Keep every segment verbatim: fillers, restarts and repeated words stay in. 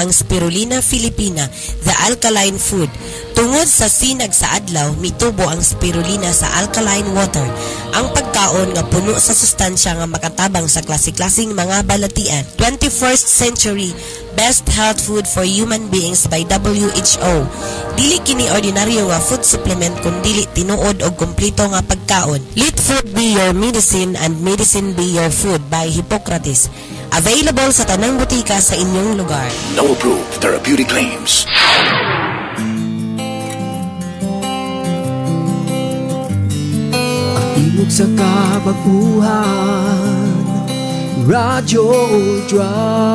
ang Spirulina filipina, the alkaline food. Tungod sa sinag sa adlaw, mitubo ang spirulina sa alkaline water. Ang pagkaon nga puno sa sustansya nga makatabang sa klase-klaseng mga balatian. twenty-first century best health food for human beings by W H O. Dili kini ordinaryo nga food supplement kun dili tinuod og kumpleto nga pagkaon. Let food be your medicine and medicine be your food by Hippocrates. Available sa tanang butika sa inyong lugar. No approved therapeutic claims. Imog sa kabaguhan, Radyo Ultra.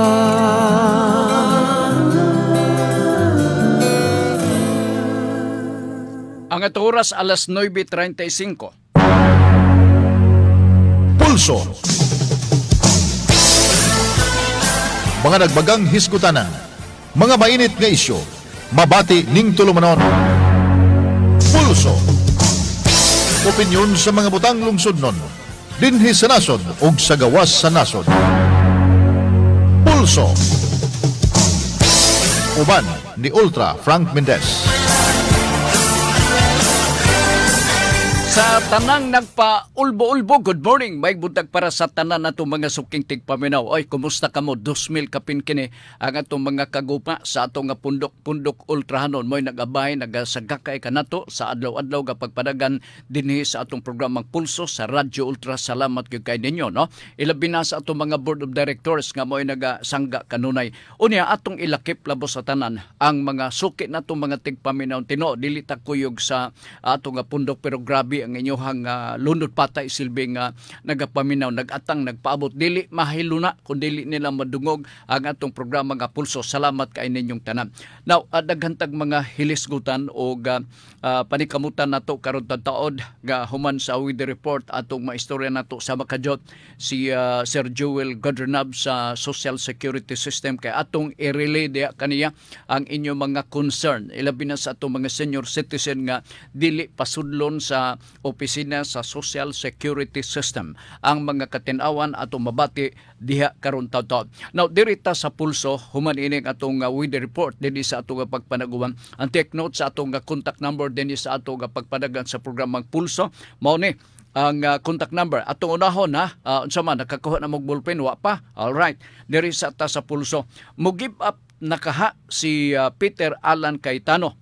Ang ato oras alas nueve treinta y cinco. Pulso. Mga nagbagang hisgutanan, mga mainit nga isyo, mabati ning tulumanon. Pulso. Opinyon sa mga butang lungsod nun, dinhi sa nasod ug sa gawas sa nasod. Pulso. Uban ni Ultra Frank Mendez. Sa tanang nagpa-ulbo-ulbo, good morning. May buntag para sa tanan nato mga suking tigpaminaw. Oy, kumusta ka mo? dos mil kapin kini ang atong mga kagupa sa atong nga pundok-pundok ultrahanon. Mo'y nagabay, nagasagakay ka nato sa adlaw-adlaw kapag padagan dinhi sa atong programang Pulso sa Radyo Ultra. Salamat gyud kay ninyo, no? Ilabi na sa atong mga board of directors nga mo'y nagasangga kanunay. Unya atong ilakip labos sa tanan ang mga suki natong mga tigpaminaw. Tino, dili ta kuyog sa atong nga pundok pero grabe ang inyohang uh, lundot patay silbing uh, nagapaminaw, nagatang, nagpaabot. Dili mahiluna kung dili nila madungog ang atong programa nga Pulso. Salamat kay ninyong tanan. Now, uh, daghantag mga hilisgutan o uh, uh, panikamutan nato karon taod nga human sa weather report atong maistorya nato sa makajot si uh, Sir Joel Godrenab sa Social Security System kay atong i-relay dia kaniya ang inyong mga concern. Ilabi na sa atong mga senior citizen nga dili pasudlon sa opisina sa Social Security System ang mga katinawan ato mabati diha karon taud-taud. Now dirita sa Pulso human ining atong uh, weather report dinhi sa atong pagpanaguban. Ang take note sa atong uh, contact number dinhi sa atong uh, pagpadagan sa programang Pulso mao ni ang uh, contact number atong unahon ha uh, unsa man nakakuha na mog ballpen wa pa. All right, diri sa ta sa Pulso mo give up nakaha si uh, Peter Alan Cayetano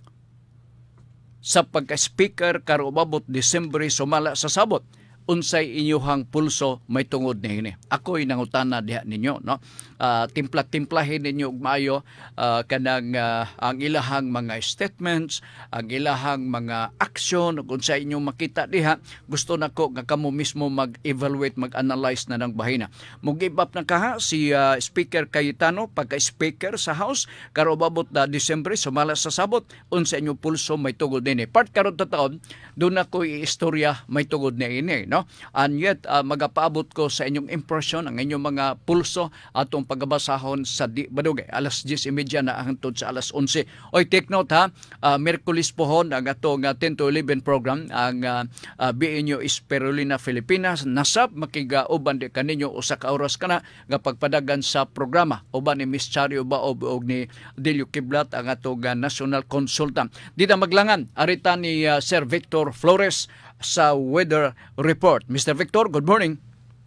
sa pagka-speaker karon umabot Disyembre sumala sa sabot. Unsay inyohang pulso may tungod niini. Ako'y nangutana diha ninyo, no? Uh, timpla-timplahin ninyo og maayo uh, kanang uh, ang ilahang mga statements, ang ilahang mga action kung sa inyo makita diha. Gusto nako nga kamo mismo mag-evaluate, mag-analyze na ng bahina. Mo-give up na kaha si uh, Speaker Cayetano pagka-speaker sa House karon umabot na Disyembre sumala sa sabot. Unsa inyong pulso may tungod niini. Part karon ta taon doon ako i-istorya may tungod niini, no? And yet uh, magapaabot ko sa inyong impression ang inyong mga pulso atong pagbasahon sa di badugay alas diyes y media na hangtod sa alas onse. Oy, take note ha, uh, Miyerkules pohon ang atong uh, ten to eleven program ang uh, uh, B N U Spirulina Filipinas nasab makiga-uban di kaninyo usa ka oras kana nga pagpadagan sa programa uban ni Miss Chario Baob og ni Delio Kiblat ang atong uh, national consultant. Di ta maglangan arita ni uh, Sir Victor Flores sa weather report. Mister Victor, good morning.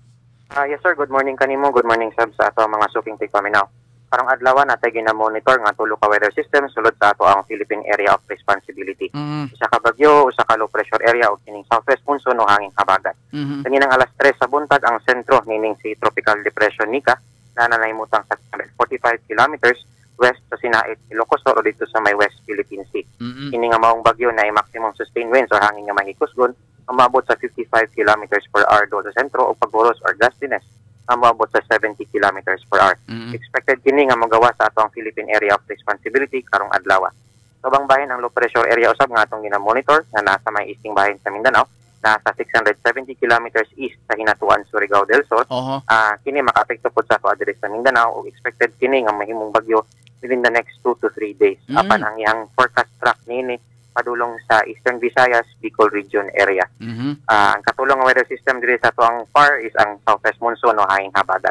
Uh, yes sir, good morning kanimo. Good morning sab sa ato mga suking tigpaminaw. Karong adlaw natay gina-monitor nga tulo ka weather system sulod sa ato ang Philippine Area of Responsibility. Mm-hmm. Usa ka bagyo, usa ka low pressure area ug kining southwest monsoon o hanging habagat. Mm-hmm. Kaninang alas tres sa buntag ang sentro nining si Tropical Depression Nika na nanaymutang sa forty-five kilometers west sa Sinait, Ilocos Sur o dito sa may West Philippine Sea. Mm-hmm. Kini nga maong bagyo na ay maximum sustained winds or hangin nga mahikusgon umabot sa fifty-five kilometers per hour do sa sentro o pagboros or gustiness umabot sa seventy kilometers per hour. Mm-hmm. Expected kini nga magawa sa atong Philippine Area of Responsibility karong adlaw. Subang bahin ang low pressure area usab nga atong gina-monitor nga nasa may easting bahin sa Mindanao, nasa six hundred seventy kilometers east sa hinatuan Surigao del Sur. Uh-huh. Uh, kini makaapekto pod sa ato adiri sa Mindanao ug expected kini nga mahimong bagyo within the next two to three days. Mm-hmm. Apan ang iyang forecast track nini padulong sa Eastern Visayas, Bicol region area. Mm-hmm. Uh, ang katulong ng weather system diri sa ato ang far is ang southwest monsoon o hanging habagat.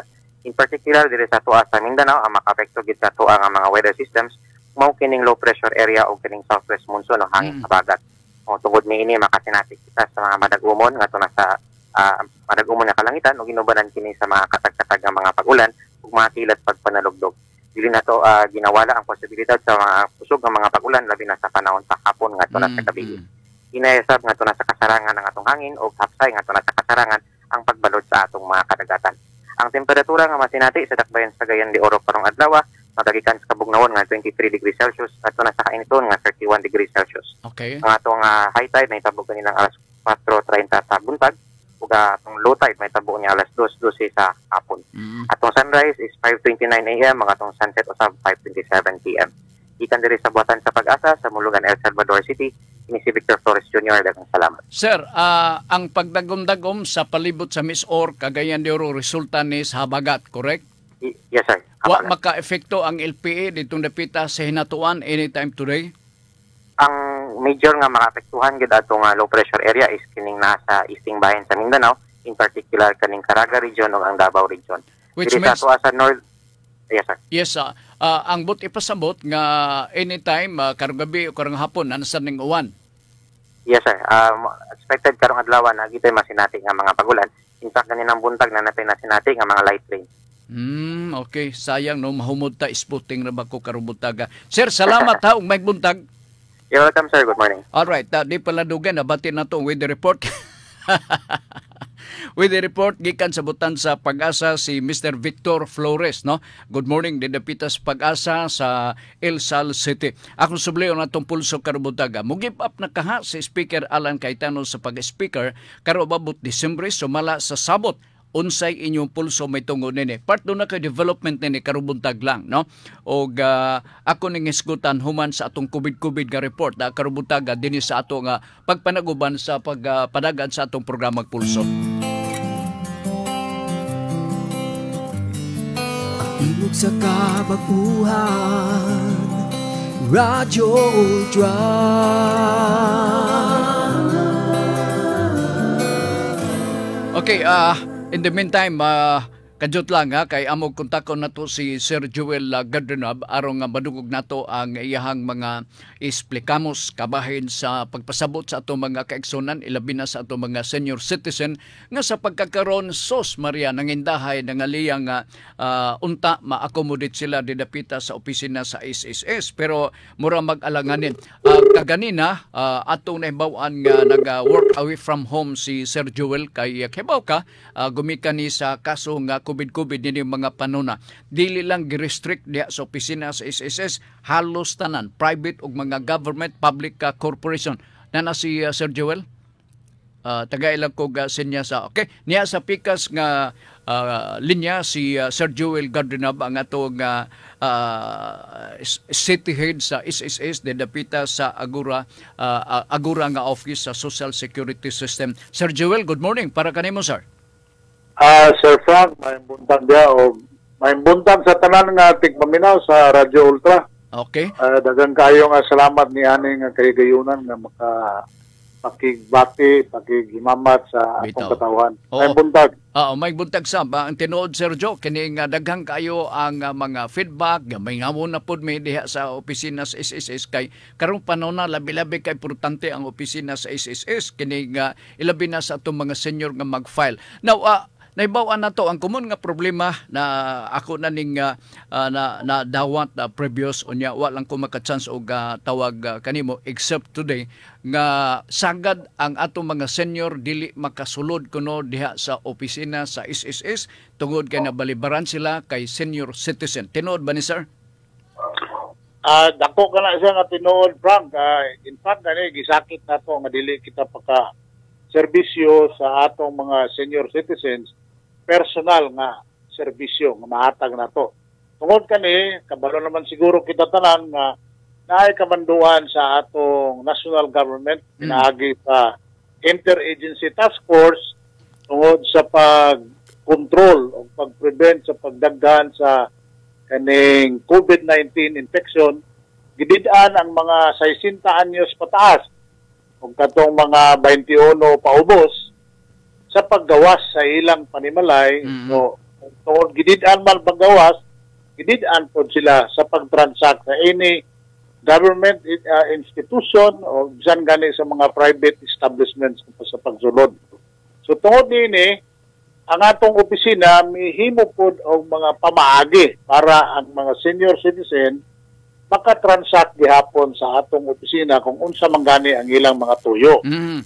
In particular, diri sa tuwa sa Mindanao, ang makaapekto gid sa tuwa nga mga weather systems, mao kining low pressure area o kining southwest monsoon o hangin sa bagat. O tungod niini makasinatik kita sa mga madagumon ngadto na sa uh, madagumon nga kalangitan ug ginubanan kini sa mga katag-katag nga mga pag-ulan ug mga kilat pagpanalugdog. Dili na to uh, ginawala ang posibilidad sa mga kusog nga mga pag-ulan labi na sa panahon sa hapon ngadto na sa gabi. Inayasab ngadto na sa kasarangan ng atong hangin o hapsay ngadto na sa kasarangan ang pagbalod sa atong mga kadagatan. Ang temperatura nga masinati sa dakbayan sa Cagayan de Oro karong adlaw nadagikan sa Kabugnawon nga twenty-three degrees Celsius at na sa Kainiton nga thirty-one degrees Celsius. Okay. Ang atong uh, high tide may tabog kanilang alas four thirty sa buntag ug atong low tide may tabog niya alas two twelve sa hapon. Mm-hmm. Atong sunrise is five twenty-nine a m ug atong sunset usab five twenty-seven p m Ikan diri sa buhatan sa Pag-asa sa Mulugan, El Salvador City. Ini si Victor Flores Junior Daghang salamat. Sir, uh, ang pagdagom-dagom sa palibot sa Miss-Or, Cagayan de Oro, resulta ni sa habagat, correct? I- yes, sir. Wa maka-epekto ang L P A ditong dapita sa hinatuan anytime today? Ang major nga makaapektuhan gid atong uh, low pressure area is kining nasa easting bahin sa Mindanao, in particular kaning Caraga region ug ang Davao region. Which Diri means sa sa north. Yes, sir. Yes, uh, uh, ang but ipasabot nga anytime uh, karong gabi o karong hapon anasan ning uwan. Yes, sir. Um, expected karong adlaw na gitay masinati nga mga pagulan. In fact, ganinang buntag na natin nasinati nga mga light rain. Hmm, okay. Sayang no, mahumod ta isputing ra ba ko karong buntaga. Sir, salamat ha ug may buntag. You're welcome, sir. Good morning. All right, uh, di pala dugan nabati na to with the report. With the report gikan sa butan sa Pag-asa si Mister Victor Flores, no. Good morning, didapitas Pag-asa sa El Sal City. Akong subliyon natong pulso karong buntaga. Mugip up na kaha si Speaker Alan Cayetano sa pag-speaker karong abot Disyembre sumala sa sabot. Unsay inyong pulso may tungod nini. Part do na kay development nini karubuntag lang, no? Og uh, ako ning isgutan human sa atong COVID-COVID nga report da karubuntaga dinhi sa ato nga pagpanaguban sa pagpadagan uh, sa atong programang pulso. Imog sa kabaguhan, Radyo Ultra. Okay, ah uh, in the meantime, uh, kadjot lang ha, kay amog kontakon na to si Sir Joel uh, Gardenab aron nga madungog nato ang iyahang mga explicamos kabahin sa pagpasabot sa atong mga kaigsunan, ilabi na sa atong mga senior citizen nga sa pagkakaroon sos Maria nangindahay nangaliyang nga uh, unta ma-accommodate sila didapita sa opisina sa S S S pero mura mag-alanganin. Uh, kaganina uh, atong nahibawan nga nag-work away from home si Sir Joel kay uh, kibaw ka uh, gumikan ni sa kaso nga COVID-COVID nini mga panuna. Dili lang gi-restrict diha sa opisina sa S S S, halos tanan, private ug mga government, public uh, corporation. Na na si uh, Sir Joel? Uh, taga ilang ko uh, sinya sa, okay, niya sa pikas nga uh, linya si uh, Sir Joel Gardenab ang atong uh, uh, city head sa S S S didapita sa Agura uh, Agura nga office sa Social Security System. Sir Joel, good morning. Para kanimo, sir. Ah, uh, Sir Frank, may buntag dia o may buntag sa tanan nga tigpaminaw sa Radyo Ultra. Okay. Uh, dagang kayo nga salamat ni ani nga kahigayunan nga maka pakigbati, pakigimamat sa atong katawan. Oo. May buntag. Oo, may buntag sa ba ang tinuod Sir Joe kini nga daghang kayo ang uh, mga feedback, gamay nga mo na pud may diha sa opisina sa S S S kay karong panahon na labi-labi kay importante ang opisina sa S S S kini nga ilabi na sa atong mga senior nga mag-file. Now, uh, naibawan na to ang common nga problema na ako na ning uh, uh, na, na dawat na uh, previous unya wa lang ko maka-chance og uh, tawag uh, kanimo except today nga sagad ang atong mga senior dili makasulod kuno diha sa opisina sa S S S tungod kay nabalibaran sila kay senior citizen. Tinuod ba ni sir? Ah, uh, dako kana siya nga tinuod Frank. Uh, in fact ani gisakit nato nga dili kita paka serbisyo sa atong mga senior citizens personal nga serbisyo nga mahatag nato. Tungod kani kabalo naman siguro kita tanan nga naay kamanduan sa atong national government pinaagi mm. sa interagency task force tungod sa pag-control o pag-prevent sa pagdaghan sa kaning COVID nineteen infection. Gidid-an ang mga sixty anyos pataas ug katong mga twenty-one paubos sa paggawas sa ilang panimalay. Mm-hmm. So, tungod gidid-an man paggawas, gidid-an po sila sa pag-transact sa any government uh, institution o bisan gani sa mga private establishments sa pagsulod. So tungod nini, ang atong opisina mihimo pod og mga pamaagi para ang mga senior citizen maka-transact gihapon sa atong opisina kung unsa man gani ang ilang mga tuyo. Mm.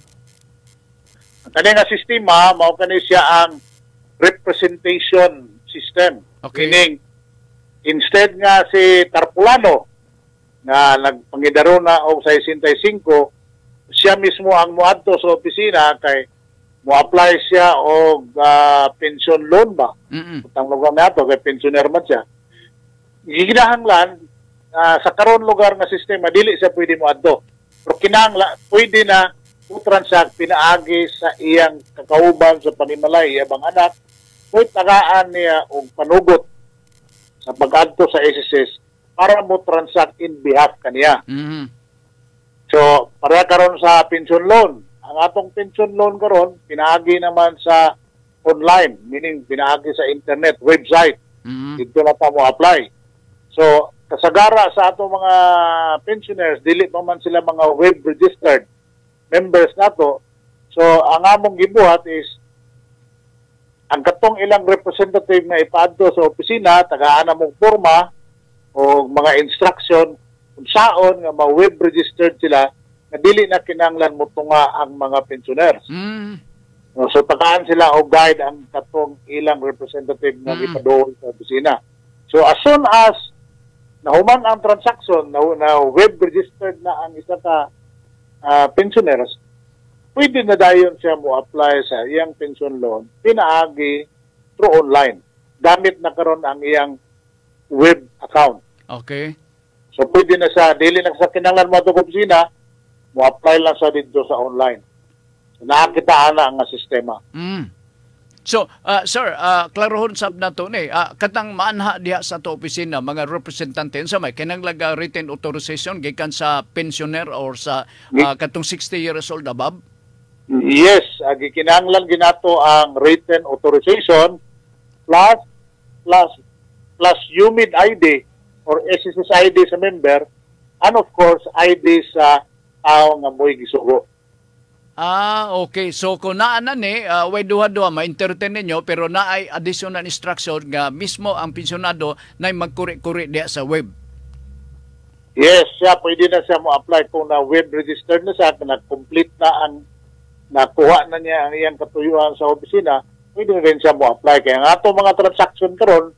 Ang kani nga sistema mao kani siya ang representation system. Okay. Meaning instead nga si Tarpulano na nagpangidaro na og sixty-five, siya mismo ang muadto sa opisina kay mo-apply siya og uh, pension loan ba? Mm-mm. Utang lugar nato kay pensioner man siya. Giginahanglan uh, sa karon lugar nga sistema dili siya pwede moadto. Pero kinahanglan pwede na mo-transact pinaagi sa iyang kakauban sa panimalay iyang anak, pwede tagaan niya og panugot sa pag-adto sa S S S para mo transact in behalf kaniya. Mm-hmm. So, para karon sa pension loan, ang atong pension loan karon pinaagi naman sa online, meaning pinaagi sa internet, website. Mm-hmm. Dito na pa mo apply. So, kasagara sa atong mga pensioners, dili pa man sila mga web-registered members nato. So, ang among gibuhat is ang katong ilang representative na ipaadto sa opisina, tagaan na mong forma o mga instruction kung saon nga ma-web-registered sila na dili na kinanglan mo tunga ang mga pensioners. Mm. So, tagaan sila o guide ang katong ilang representative na Mm. ipadool sa opisina. So, as soon as nahuman ang transaction, na, na web-registered na ang isa ka uh, pensioners, pwede na dayon siya mo apply sa iyang pension loan, pinaagi through online. Gamit na karon ang iyang web account. Okay. So pwede na sa, dili na sa kinanglan mo ito opisina, mo apply lang sa dito sa online. So, nakakitaan na ang sistema. Mm. So, uh, sir, uh, klarohon sab na to ni, uh, katang maanha diha sa to opisina, mga representante sa may kinanglaga written authorization gikan sa pensioner or sa uh, katong sixty years old above? Yes, uh, gikinanglan ginato ang written authorization plus plus plus U M I D I D or S S S I D sa member and of course I D sa tao nga mo'y gisugo. Ah, okay. So kung naa na ni, uh, way duha-duha ma-entertain ninyo pero naay additional instruction nga mismo ang pensionado na magkuri-kuri diha sa web. Yes, siya pwede na siya mo apply kung na web registered na siya, na complete na ang nakuha na niya ang iyang katuyuan sa opisina, pwede rin siya mo apply. Kaya nga ito mga transaction karon,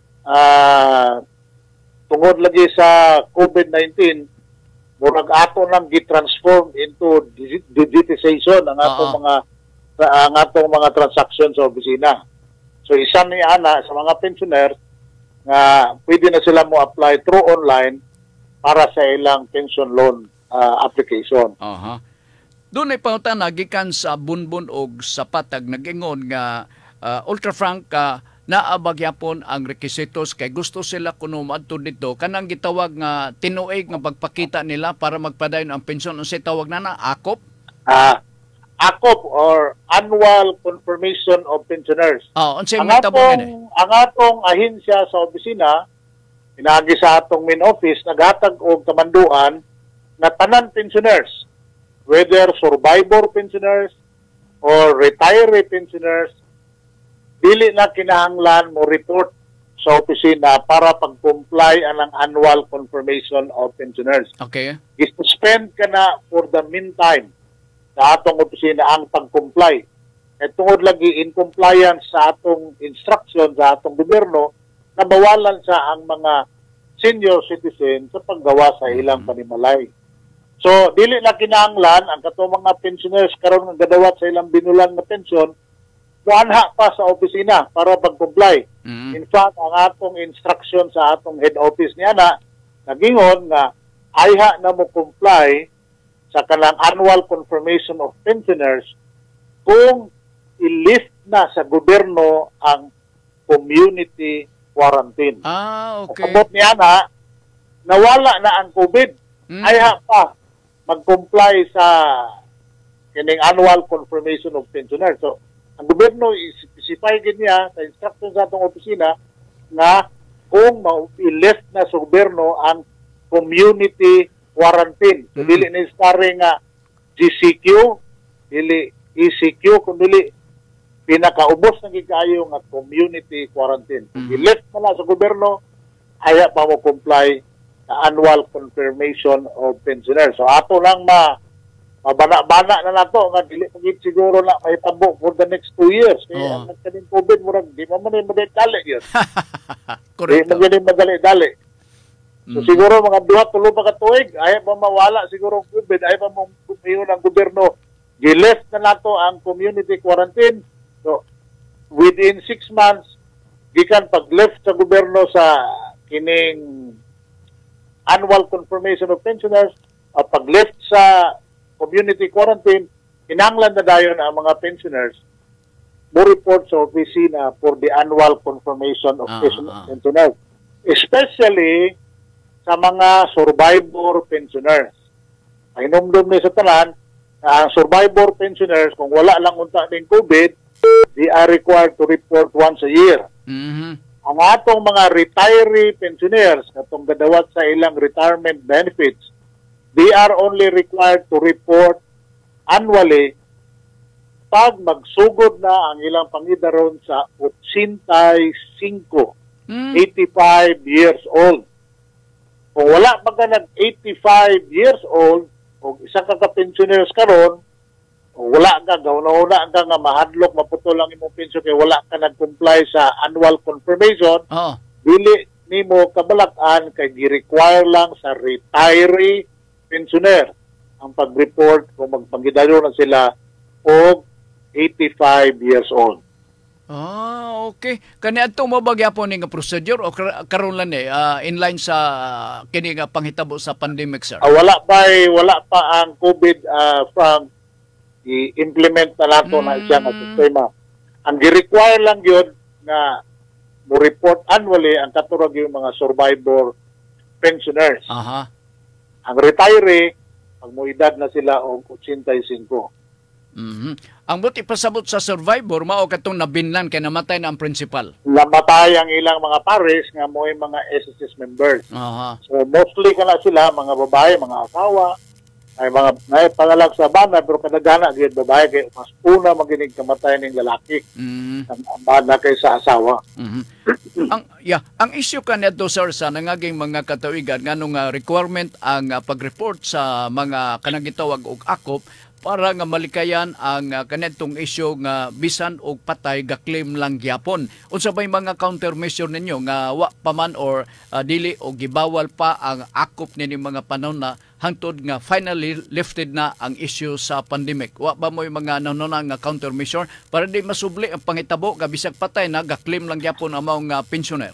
uh, tungod lagi sa COVID nineteen, murag ato nang gi-transform into digitization ang atong Uh-huh. mga ang atong mga transaction sa opisina. So isa ni ana sa mga pensioner nga pwede na sila mo apply through online para sa ilang pension loan uh, application. Aha. Doon ay pangutana gikan sa bunbun og sa patag nagingon nga uh, ultra frank ka uh, naabagyapon ang requisitos kay gusto sila kuno maadto dito kanang gitawag nga tinuig nga pagpakita nila para magpadayon ang pensyon unsay tawag na na akop. Ah, akop or annual confirmation of pensioners. Ah, unsay Ang mo tabo atong ang atong ahensya sa opisina pinagi sa atong main office naghatag og kamanduan na tanan pensioners, whether survivor pensioners or retiree pensioners, dili na kinahanglan mo report sa opisina para pag-comply anang annual confirmation of pensioners. Okay. I-suspend ka na for the meantime sa atong opisina ang pag-comply. At tungod lagi in compliance sa atong instruction sa atong gobyerno, nabawalan sa ang mga senior citizen sa paggawa sa ilang panimalay. So, dili na kinahanglan ang katong mga pensioners karon nga gadawat sa ilang binulan na pensyon, muanha pa sa opisina para pag-comply. Mm. In fact, ang atong instruction sa atong head office niya na nagingon nga ayha na mo comply sa kanang annual confirmation of pensioners kung i-lift na sa gobyerno ang community quarantine. Ah, okay. Kabot niya na, nawala na ang COVID. Mm. Ayha pa mag-comply sa kining annual confirmation of pensioners. So, ang gobyerno i-specify gid niya sa instruction sa atong opisina nga kung ma-lift na sa gobyerno ang community quarantine. So, dili na istare nga G C Q, dili E C Q, kung dili pinakaubos na gikayo nga community quarantine. Kung Mm-hmm. i-lift na lang sa gobyerno, haya pa mo comply sa annual confirmation of pensioners. So ato lang ma mabana-bana na nato nga dili pagit siguro na mahitabo for the next two years. Kaya Oo. ang nagkaning COVID murag di man man madali yun. Di Correct. man gani madali-dali. So siguro mga duha tulo pa ka tuig ay pa mawala siguro ang COVID, ay pa mo kumiyon ang gobyerno gilest na nato ang community quarantine. So within six months gikan pag-lift sa gobyerno sa kining annual confirmation of pensioners at pag-lift sa community quarantine, kinanglan na dayon ang mga pensioners mo report sa opisina for the annual confirmation of Ah, pension- ah. pensioners. Especially sa mga survivor pensioners. Ay numdum ni sa tanan na ang survivor pensioners, kung wala lang unta ng COVID, they are required to report once a year. Mhm. Ang atong mga retiree pensioners, katong gadawat sa ilang retirement benefits, they are only required to report annually pag magsugod na ang ilang pangidaron sa eighty-five, Mm. eighty-five years old. Kung wala pa ka nag eighty-five years old, o isa ka ka-pensioners karon, o wala ka, gauna-una ka nga mahadlok, maputol ang imong pensyon kay wala ka nag-comply sa annual confirmation, Oo. dili nimo kabalak-an kay gi-require lang sa retiree pensioner ang pag-report kung magpangidalo na sila og eighty-five years old. Ah, okay. Kani adto mo ba gyapon ni nga procedure o kar- karon lang ni ah, in line sa kini nga panghitabo sa pandemic, sir? Ah, wala pa wala pa ang COVID uh, from i-implement na nato na siya nga sistema. Ang gi-require lang yun na mo report annually ang katurag yung mga survivor pensioners. Aha. Ang retiree, pag mo edad na sila og eighty-five. Mhm. Ang buti pasabot sa survivor mao katong nabinlan kay namatay na ang principal. Namatay ang ilang mga pares nga mo mga S S S members. Aha. So mostly kana sila mga babae, mga asawa, ay mga may pangalag sa bana pero kadagana gyud babae kay mas una maginig kamatay ning lalaki Mhm. ang bana kaysa asawa. Mhm. ang yeah, ang issue kanadto, sir, sa nangaging mga katawigan nganong nga requirement ang ah, pag-report sa mga kanang gitawag og akop para nga malikayan ang uh, kanetong issue nga bisan og patay ga-claim lang gyapon. Unsa bay mga countermeasure ninyo nga wa pa man or uh, dili o gibawal pa ang akop nini mga panahon na hangtod nga finally lifted na ang issue sa pandemic? Wa ba mo yung mga nanuna nga countermeasure para di masubli ang pangitabo nga bisag patay na ga-claim lang gyapon ang mga pensioner?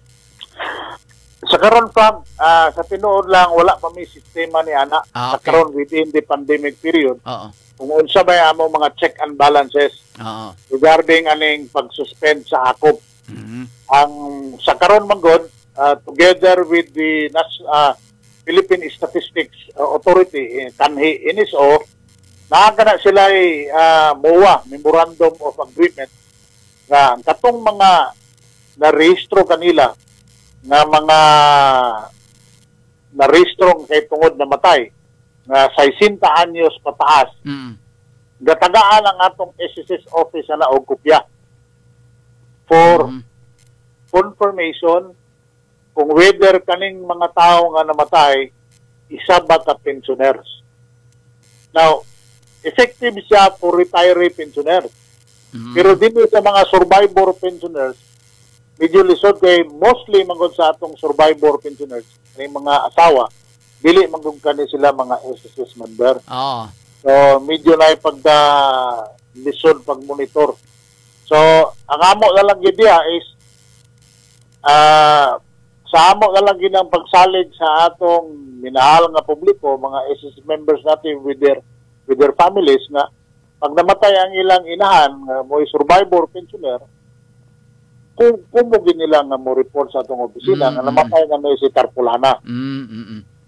Sa karon pa ah, sa tinuod lang wala pa may sistema ni ana Ah, sa okay. karon within the pandemic period. Oo. Kung unsa ba amo mga check and balances Oo. regarding aning pag-suspend sa akop. Mhm. Ang sa karon manggod uh, together with the Nas- uh, Philippine Statistics uh, Authority, eh, kanhi N S O, nakakana sila uh, M O A, Memorandum of Agreement, nga ang katong mga na-rehistro kanila nga mga na-rehistro kay tungod na matay nga sixty anyos pataas, Mhm. gatagaan ang atong S S S office na og kopya for Mhm. confirmation kung whether kaning mga tao nga namatay isa ba ka pensioners. Now, effective siya for retiree pensioners. Mhm. Pero dito sa mga survivor pensioners, medyo lisod kay mostly mangod sa atong survivor pensioners, may mga asawa, dili mangod kani sila mga S S S member. Oo. So, medyo na pagda lisod pag-monitor. So, ang amo na lang yun diya is ah sa amo na lang yun ang pagsalig sa atong minahal nga publiko, mga S S S members natin with their with their families nga pag namatay ang ilang inahan nga mo'y survivor pensioner, kung kumugin nila nga mo report sa atong opisina Mm, nga mm. namatay na may si Tarpulana. Mm, mm, mm.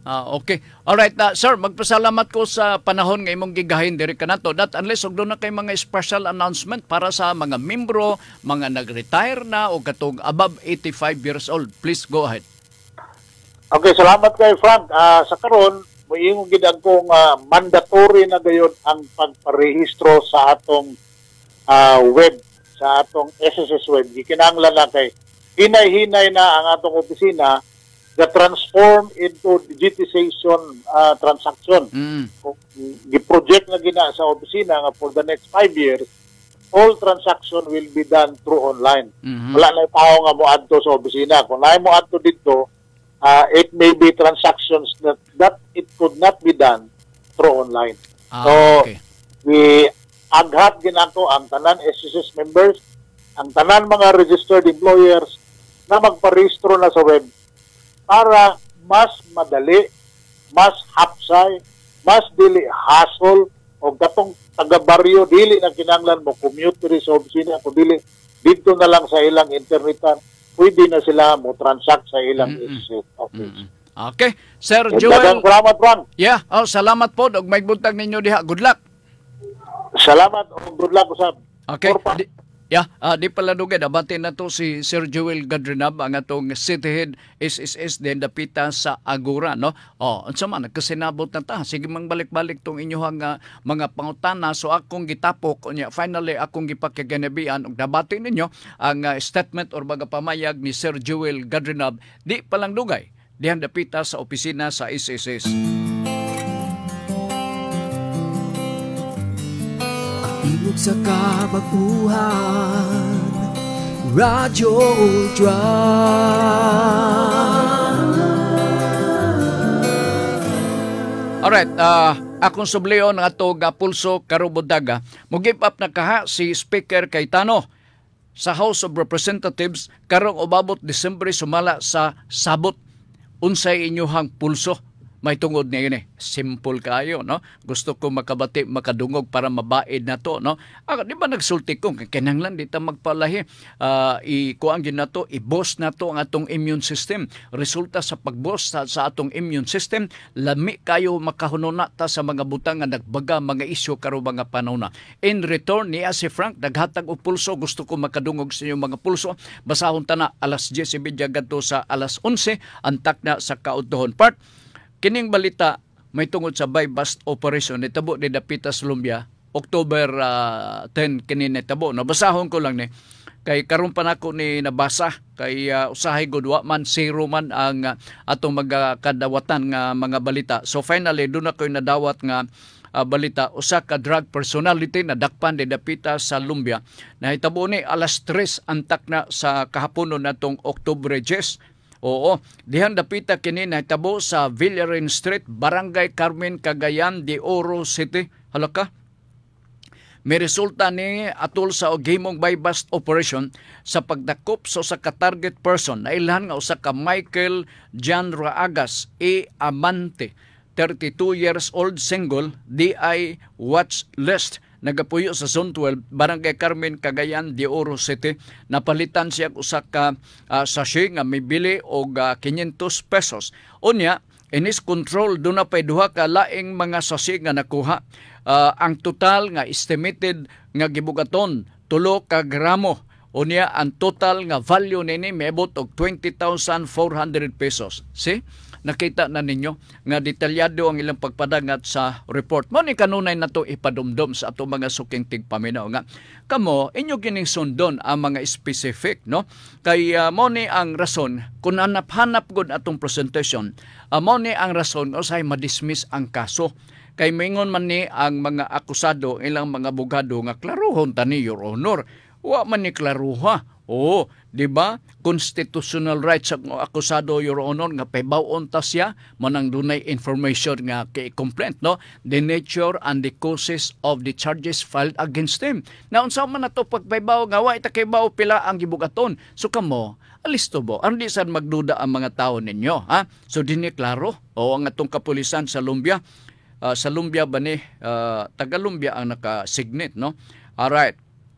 Ah, okay. Alright, uh, sir, magpasalamat ko sa panahon nga imong gigahin diri kanato. That unless og doon na kay mga special announcement para sa mga membro, mga nag-retire na o katong above eighty-five years old. Please go ahead. Okay, salamat kay Frank. Uh, sa karon, moingon gid akong uh, mandatory na gayud ang pagparehistro sa atong uh, web, sa atong S S S web. Gikinahanglan na kay hinay-hinay na ang atong opisina ga transform into digitization uh, transaction. Mm. Gi-project na gina sa opisina nga for the next five years, all transaction will be done through online. Mm-hmm. Wala na tao nga mo adto sa opisina. Kung na mo adto dito, uh, it may be transactions that, that it could not be done through online. Ah, so, okay. we aghat ginako ang tanan S S S members, ang tanan mga registered employers na magparehistro na sa web para mas madali, mas hapsay, mas dili hassle o gatong taga-baryo dili na kinahanglan mo commute diri sa opisina, kung dili dito na lang sa ilang internetan, pwede na sila mo transact sa ilang Mm-mm. S S S office. Mm-mm. Okay, Sir Eh, Joel. daghang salamat, Frank. Yeah, oh, salamat po. Og may buntag ninyo diha. Good luck. Salamat o good luck usab. Okay. Korpa. Di, yeah, ah, di pala dugay. Abante na to si Sir Joel Gadrinab, ang atong city head S S S din dapita sa Agora, no? Oh, unsa man nagkasinabot na ta. Sige mang balik-balik tong inyohang uh, mga pangutana. So akong gitapok unya finally akong gipakiganabian og nabati ninyo ang uh, statement or baga pamayag ni Sir Joel Gadrinab. Di palang dugay. Diyan dapita sa opisina sa S S S. Imog sa kabaguhan, Radyo Ultra. Alright, uh, akong sublion nga to ga pulso karubodaga. Mo-give up na kaha si Speaker Cayetano sa House of Representatives karong ubabot Disyembre sumala sa sabot. Unsay inyohang pulso? May tungod na yun eh. Simple kayo, no? Gusto ko makabati, makadungog para mabaid na to, no? Ah, di ba nagsulti ko? Kinanglan, di ta magpalahi. Uh, ikuang yun na to, i-boss na to ang atong immune system. Resulta sa pag-boss sa, sa atong immune system, lami kayo makahununa ta sa mga butang nga nagbaga, mga isyo karo mga panahon na. In return, niya si Frank, naghatag o pulso. Gusto ko makadungog sa inyong mga pulso. Basahon ta na alas diyes ibidya gadto sa alas onse, antak na sa kautuhon part. Kining balita may tungod sa buy-bust operation nitabo ni dapita sa Lumbia October uh, ten kini nitabo. Nabasahon ko lang ni kay karon pa nako ni nabasa kay uh, usahay gud wa man zero man ang uh, atong mga kadawatan nga mga balita. So finally do na koy nadawat nga uh, balita usa ka drug personality na dakpan ni dapita sa Lumbia. Nahitabo ni alas tres antak na sa kahaponon natong October ten. Oo, dihan dapita kini nahitabo sa Villarin Street, Barangay Carmen, Cagayan de Oro City. Halaka. May resulta ni atol sa gihimong buy-bust operation sa pagdakop so sa ka-target person na ilhan nga usa ka Michael Jan Raagas E. Amante, thirty-two years old, single, D I watch list. Nagapuyo sa Zone twelve, Barangay Carmen, Cagayan de Oro City. Napalitan siya usa ka uh, sachet nga may bili og uh, quinientos pesos. Unya, inis control do na pay duha ka laing mga sachet nga nakuha. Uh, ang total nga estimated nga gibugaton tulo ka gramo. Unya, ang total nga value nini meabot og twenty thousand four hundred pesos. See? Nakita na ninyo nga detalyado ang ilang pagpadangat sa report. Mo ni kanunay na to ipadumdum sa ato mga suking tigpaminaw nga. Kamo, inyo kining sundon ang mga specific, no? Kay uh, mo ni ang rason, kung hanap-hanap gud atong presentation, uh, mo ni ang rason usay madismiss ang kaso. Kay mingon man ni ang mga akusado, ilang mga abogado nga klaruhon tani, Your Honor. Wa man ni klaruha. Oo, di ba? Constitutional rights ang akusado, Your Honor, nga paybaon ta siya manang dunay information nga kay complaint, no? The nature and the causes of the charges filed against him. Na unsa man nato pagpaybaw nga wa ita kaybaw pila ang gibugaton. So kamo, alisto bo. Ang di sad magduda ang mga tao ninyo, ha? So dinhi klaro. O ang atong kapulisan sa Lumbia, uh, sa Lumbia ba ni uh, taga Lumbia ang naka-signet, no? Alright.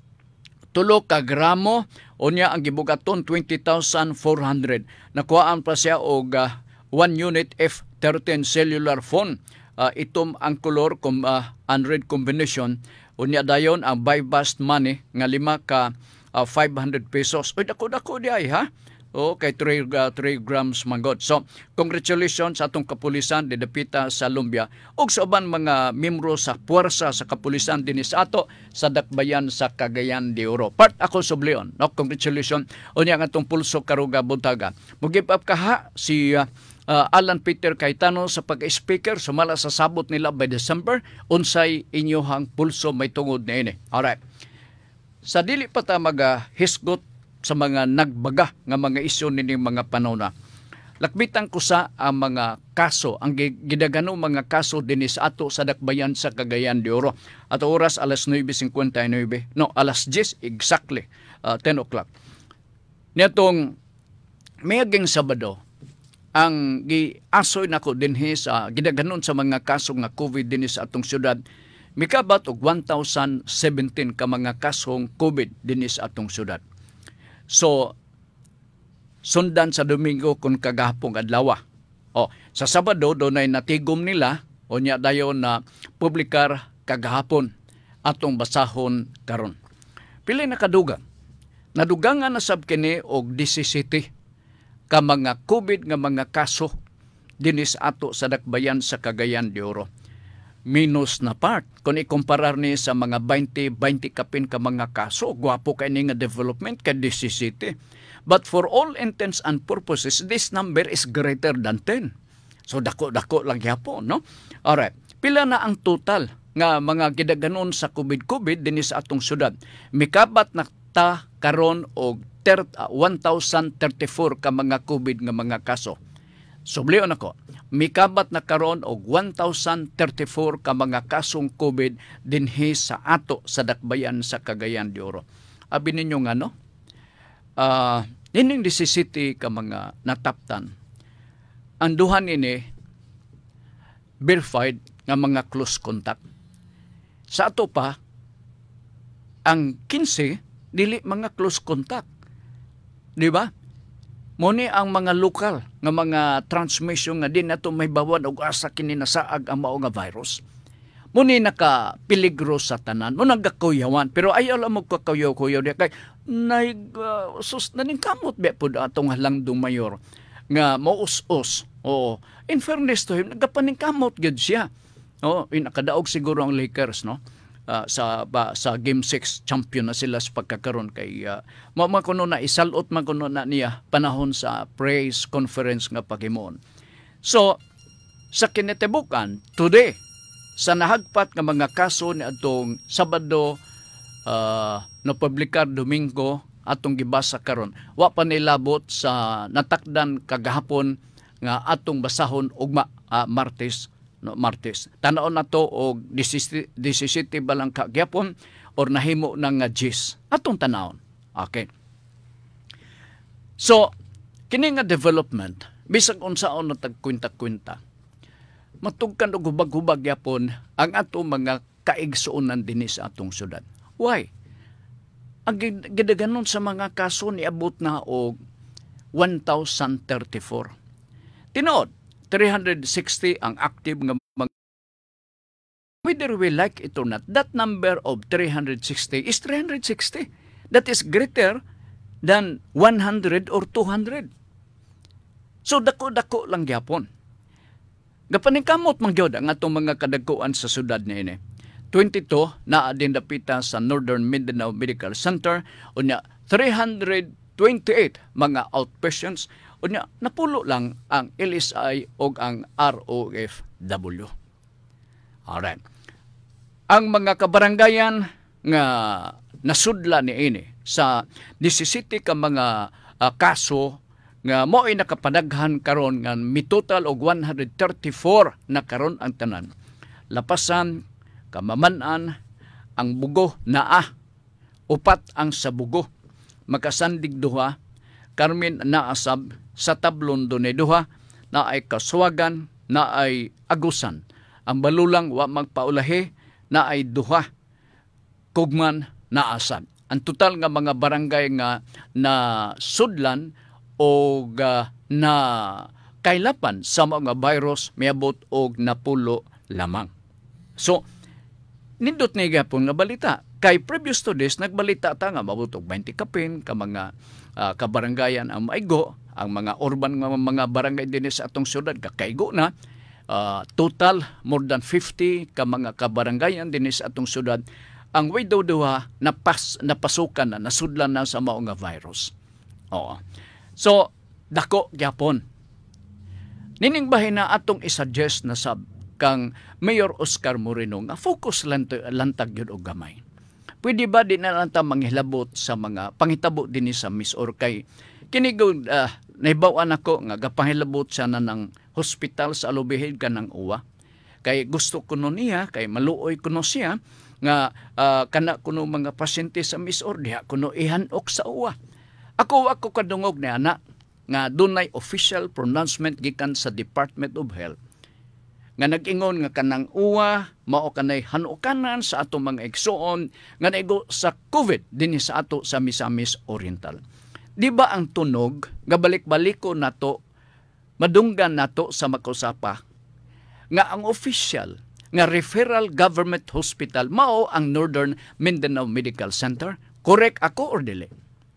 Tulo ka gramo unya ang gibugaton twenty thousand four hundred. Nakuhaan pa siya og uh, one unit F thirteen cellular phone. Uh, itom ang color kum uh, Android combination. Unya dayon ang buy bust money nga lima ka uh, five hundred pesos. Oy dako-dako di ay ha. O kay three grams manggod. So, congratulations sa atong kapulisan didapita sa Lumbia ug sa uban mga miyembro sa puwersa sa kapulisan dinhi sa ato sa dakbayan sa Cagayan de Oro. Part ako sublion. No, congratulations unya nga atong pulso karuga buntaga. Mugip up kaha si uh, uh, Alan Peter Cayetano sa pag-speaker sumala sa sabot nila by December unsay inyohang pulso may tungod niini. Alright. Sa dili pa ta magahisgot sa mga nagbaga nga mga isyu nining mga panahon. Lakbitan ko sa ang mga kaso, ang gidagano mga kaso dinhi sa ato sa dakbayan sa Cagayan de Oro. At oras alas nine fifty-nine, no, alas ten exactly, uh, ten o'clock. Nitong mayaging Sabado, ang giasoy nako dinhi sa gidaganon sa mga kaso nga COVID dinhi sa atong syudad, mikabat og one thousand seventeen ka mga kasong COVID dinhi sa atong syudad. So, sundan sa Domingo kung kagahapong adlaw. O, sa Sabado, doon ay natigom nila, o niya dayon na publikar kagahapon atong basahon karon. Pili na kadugang. Nadugangan na sab kini og seventeen ka mga COVID nga mga kaso dinis ato sa dakbayan sa Cagayan de Oro. Minus na part kung ikumparar ni sa mga twenty, twenty kapin ka mga kaso. Gwapo kay ni nga development kay seventeen. But for all intents and purposes, this number is greater than ten. So dako-dako lang gyapon, no? Alright. Pila na ang total nga mga gidaganon sa COVID-COVID dinhi sa atong syudad? Mikabat na ta karon og one thousand thirty-four ka mga COVID nga mga kaso. Sublion ako, mikabat na karon og one thousand thirty-four ka mga kasong COVID dinhi sa ato sa dakbayan sa Cagayan de Oro. Abi ninyo nga no? Ah, uh, ining seventeen ka mga nataptan. Ang duha ini verified nga mga close contact. Sa ato pa ang fifteen dili mga close contact. Di ba? Muni ang mga lokal nga mga transmission nga din nato may bawan og asa kini nasaag ang mao nga virus. Muni naka peligro sa tanan. Mo nagakuyawan pero ayaw lang mo kakayaw-kuyaw di kay nag uh, sus naning kamot be pud atong halangdong mayor nga maus-us. Oo. In fairness to him, nagapaning kamot gid siya. Oh, inakadaog siguro ang Lakers, no? Uh, sa ba, sa game six champion na sila sa pagkakaroon kay uh, makuno na isalot makuno na niya panahon sa press conference nga pagimon. So sa kinatibukan today sa nahagpat nga mga kaso ni atong Sabado uh, no publikar Domingo atong gibasa karon wa pa nilabot sa natakdan kagahapon nga atong basahon ugma uh, Martes no Martes. Tanaon nato og seventeen ba lang kagyapon or nahimo nang nga gis atong tanawon. Okay. So kini nga development bisag unsaon na tagkwenta-kwenta. Matugkan og hubag-hubag gyapon ang atong mga kaigsuonan dinhi sa atong syudad. Why? Ang gidaganon sa mga kaso niabot na og one thousand thirty-four. Tinuod three hundred sixty ang active nga mga whether we like it or not, that number of three hundred sixty is three hundred sixty. That is greater than one hundred or two hundred. So dako-dako lang gyapon. Gapaningkamot man gyud ang atong mga kadagkuan sa syudad niini. twenty-two na din dapita sa Northern Mindanao Medical Center unya three hundred twenty-eight mga outpatients. Unya, napulo lang ang L S I o ang R O F W. Alright. Ang mga kabarangayan nga nasudla ni ini sa seventeen ka mga uh, kaso nga mo'y nakapadaghan karon nga mitotal og one hundred thirty-four na karon ang tanan. Lapasan, Kamamanan, ang bugo naa, upat ang sa bugo, makasandig duha, Carmen naasab, sa tablon dunay duha, na ay kaswagan, na ay agusan. Ang balulang wa magpaulahi, na ay duha, kugman naasab. Ang total nga mga barangay nga na sudlan o uh, na kailapan sa mga virus miabot og napulo lamang. So, nindot ni gapon nga balita. Kay previous to this, nagbalita ta nga mabot og twenty kapin ka mga uh, kabarangayan ang maigo, ang mga urban nga mga barangay din sa atong syudad kakaigo na. Uh, total more than fifty ka mga kabarangayan din sa atong syudad ang way daw duha napas napasukan na nasudlan na sa mao nga virus. Oo. So dako gyapon. Nining bahin na atong i-suggest na sab kang Mayor Oscar Moreno nga focus lang lantag yun og gamay. Pwede ba di na lang ta manghilabot sa mga pangitabo dinhi sa Miss or kay kini uh, nahibawan ako nga gapahilabot siya na ng hospital sa alubihid ka ng uwa. Kay gusto ko no niya, kay maluoy ko no siya, nga uh, kana kuno mga pasyente sa Miss or diha kuno ihanok sa uwa. Ako ako kadungog ni ana nga dunay official pronouncement gikan sa Department of Health nga nag-ingon nga kanang uwa mao kanay hanukanan sa ato mga igsoon nga naigo sa COVID dinhi sa ato sa Misamis Oriental. Di ba ang tunog nga balik-baliko nato madunggan nato sa makusapa nga ang official nga referral government hospital mao ang Northern Mindanao Medical Center? Correct ako or dili?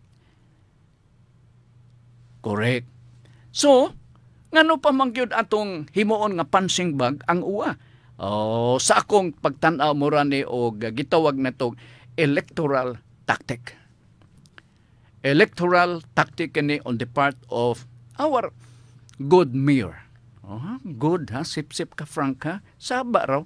Correct. So, ngano pa man gyud atong himuon nga punching bag ang uwa? Oh, sa akong pagtan-aw mo rani og gitawag nato electoral tactic. Electoral tactic ni on the part of our good mayor. Oh, good ha, sip-sip ka Frank ha. Saba raw.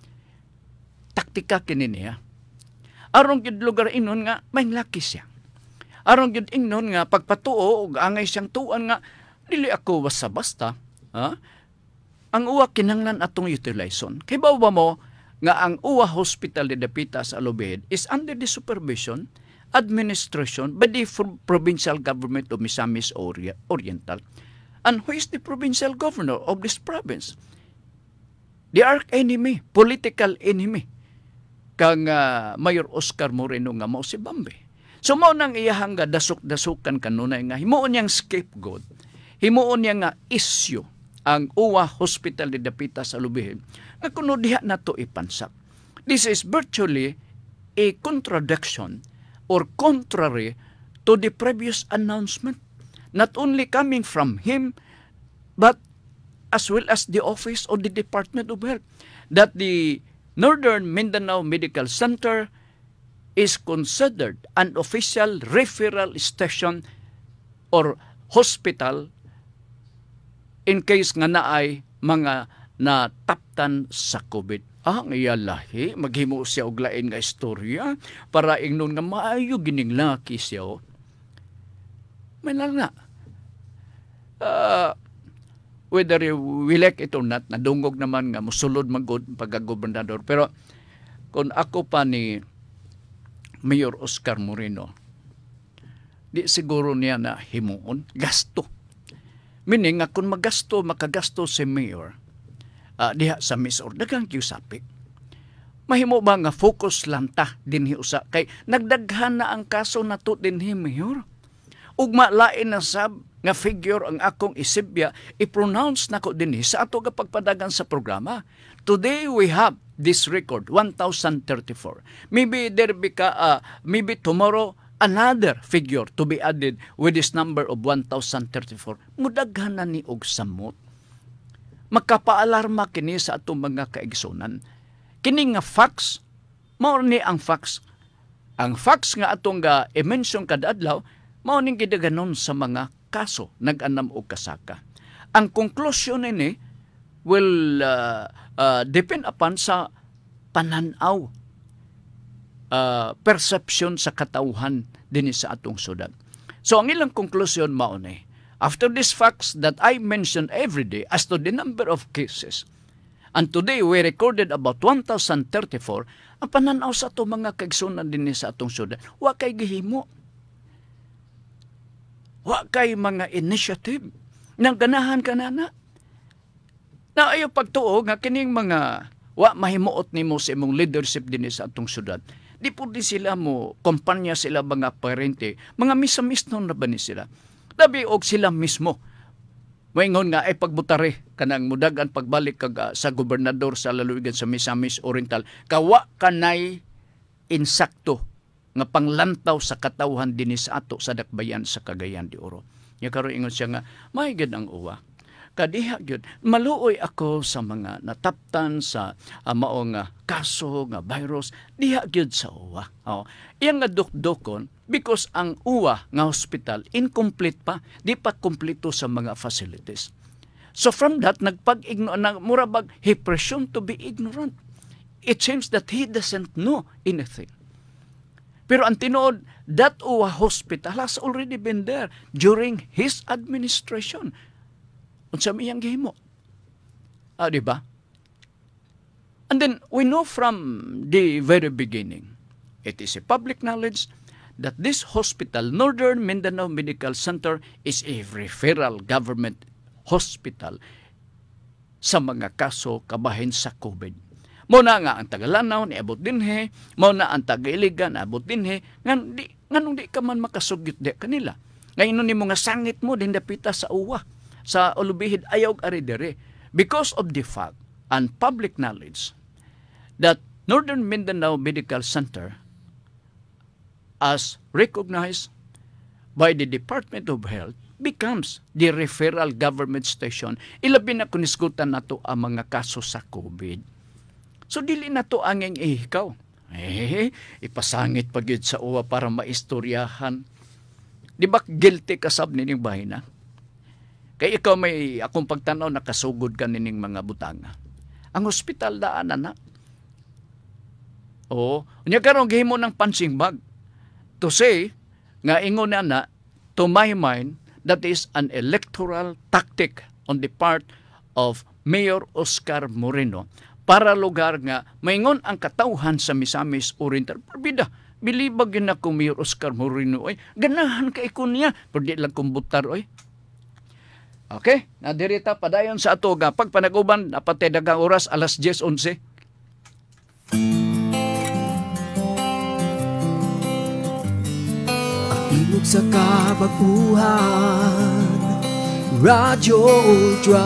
Taktika kini niya. Aron gyud lugar inon nga may laki siya. Aron gyud ingnon nga pagpatuo og angay siyang tuan nga dili ako basta-basta, ha? Ang uwa kinahanglan atong utilization. Kay ba mo nga ang uwa hospital de Dapita sa Alubihid is under the supervision, administration by the provincial government of Misamis Oriental. And who is the provincial governor of this province? The arch-enemy, political enemy, kang uh, Mayor Oscar Moreno nga mao si Bambe. So mao nang iyahang nga dasok-dasukan kanunay nga himuon niyang scapegoat. Himuon niya nga issue ang uwa hospital de Dapita sa Alubihid nga kuno diha nato ipansak. This is virtually a contradiction or contrary to the previous announcement, not only coming from him but as well as the office of the Department of Health, that the Northern Mindanao Medical Center is considered an official referral station or hospital in case nga naay mga nataptan sa COVID. Ah, nga lahi, maghimo siya og lain nga istorya para ingnon nga maayo gining laki siya. May lang na. Uh, whether we like it or not, nadungog naman nga musulod magod pagka-gobernador. Pero kung ako pa ni Mayor Oscar Moreno, di siguro niya na himuon gasto. Meaning nga kung magasto, makagasto si Mayor uh, diha sa Miss or dagang kiusapik. Mahimo ba nga focus lang ta dinhi usa kay nagdaghan na ang kaso nato dinhi Mayor. Ug malain na sab nga figure ang akong isibya i-pronounce nako dinhi sa ato nga pagpadagan sa programa. Today we have this record one thousand thirty-four. Maybe there be ka, uh, maybe tomorrow another figure to be added with this number of one thousand thirty-four. Mudaghan na ni og samot. Makapaalarma kini sa atong mga kaigsunan. Kini nga facts, mao ni ang facts. Ang facts nga atong ga i-mention kada adlaw, mao ning gidaganon sa mga kaso nag-anam og kasaka. Ang conclusion ini will uh, uh, depend upon sa pananaw, Uh, perception sa katauhan din sa atong syudad. So ang ilang conclusion mao ni, after these facts that I mentioned every day as to the number of cases, and today we recorded about one thousand thirty-four, ang pananaw sa atong mga kaigsunan din sa atong syudad, wa kay gihimo. Wa kay mga initiative nang ganahan kanana. Na ayo pagtuo nga kining mga wa mahimuot nimo sa imong leadership din sa atong syudad. Di po di sila mo, kumpanya sila mga parente, mga misa-misno na ba ni sila? Labi og sila mismo, Moingon nga ay pagbutari kanang mudagan pagbalik kag uh, sa gobernador sa lalawigan sa Misamis Oriental kawa kanay insakto nga panglantaw sa katawhan dinis ato sa dakbayan sa Cagayan de Oro. Nya karon ingon siya nga may gid ang uwa. Kadiha gyud maluoy ako sa mga nataptan sa uh, mao nga kaso nga virus diha gyud sa uwa. Oh, iyang nga dukdokon because ang uwa nga hospital incomplete pa, di pa kumpleto sa mga facilities. So from that nagpag-ignorant murabag he presumed to be ignorant. It seems that he doesn't know anything. Pero ang tinuod, that uwa hospital has already been there during his administration. Unsa miyang gihimo? Ah, di ba? And then we know from the very beginning, it is a public knowledge that this hospital, Northern Mindanao Medical Center, is a referral government hospital sa mga kaso kabahin sa COVID. Muna nga ang Tagalanaw niabot dinhe, muna ang Tagailigan niabot dinhe, ngan di nganong di ka man makasugyot di kanila. Ngayon ni mga sangit mo din dapita sa uwa, sa ulubihid ayaw aridere because of the fact and public knowledge that Northern Mindanao Medical Center as recognized by the Department of Health becomes the referral government station. Ilabi na kunisgutan nato ang mga kaso sa COVID. So dili na to anging ihikaw. Eh, ipasangit pa gyud sa uwa para maistoryahan. Di ba guilty kasab nining bahin na? Kaya ikaw may akong pagtanaw nakasugod ka nining mga butanga. Ang hospital daan na. Oo, unya karon gihimo ng punching bag. To say nga ingon na na, to my mind, that is an electoral tactic on the part of Mayor Oscar Moreno para lugar nga maingon ang katawhan sa Misamis Oriental. Perbida, bilibag yun ako Mayor Oscar Moreno. Oy, ganahan ka ikon niya. Pero di lang kumbutar, oy. Okay, nadirita padayon sa ato nga pagpanaguban napatay dagang oras alas diyes onse. Ilog sa kabaguhan, Radyo Ultra.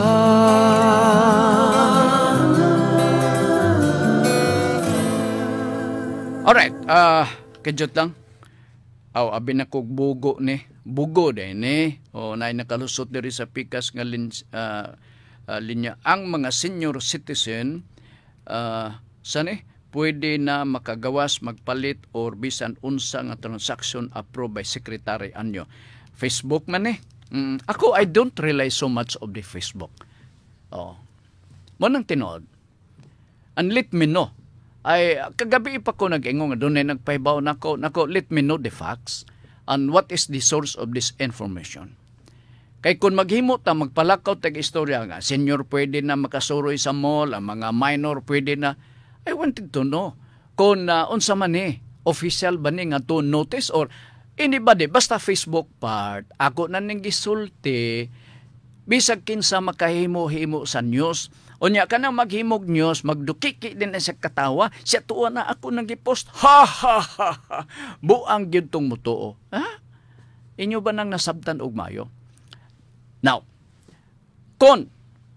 Alright, ah, uh, kajot lang. Aw, abi na kog bugo ni. Bugo din ni. O nay nakalusot diri sa pikas nga lin, uh, uh, linya. Ang mga senior citizen, uh, sani, pwede na makagawas, magpalit, or bisan unsa nga transaction approved by Secretary Anyo. Facebook man eh. Mm, ako, I don't rely so much of the Facebook. Oh. Mo nang tinuod. And let me know. Ay, kagabi pa ko nag-ingong, doon ay nagpaibaw nako, nako, let me know the facts and what is the source of this information. Kay kung maghimo ta, magpalakaw tag istorya nga, senior pwede na makasuroy sa mall, ang mga minor pwede na, I wanted to know kung uh, unsa man eh, official ba ni nga to notice or anybody, basta Facebook part, ako na ning gisulti, bisag kinsa makahimo-himo sa news, unya ka nang maghimog news, magdukiki din na sa katawa, siya tuwa na ako nang gipost, ha ha ha ha, buang gyud tong mutuo. Ha? Inyo ba nang nasabtan og mayo? Now, kon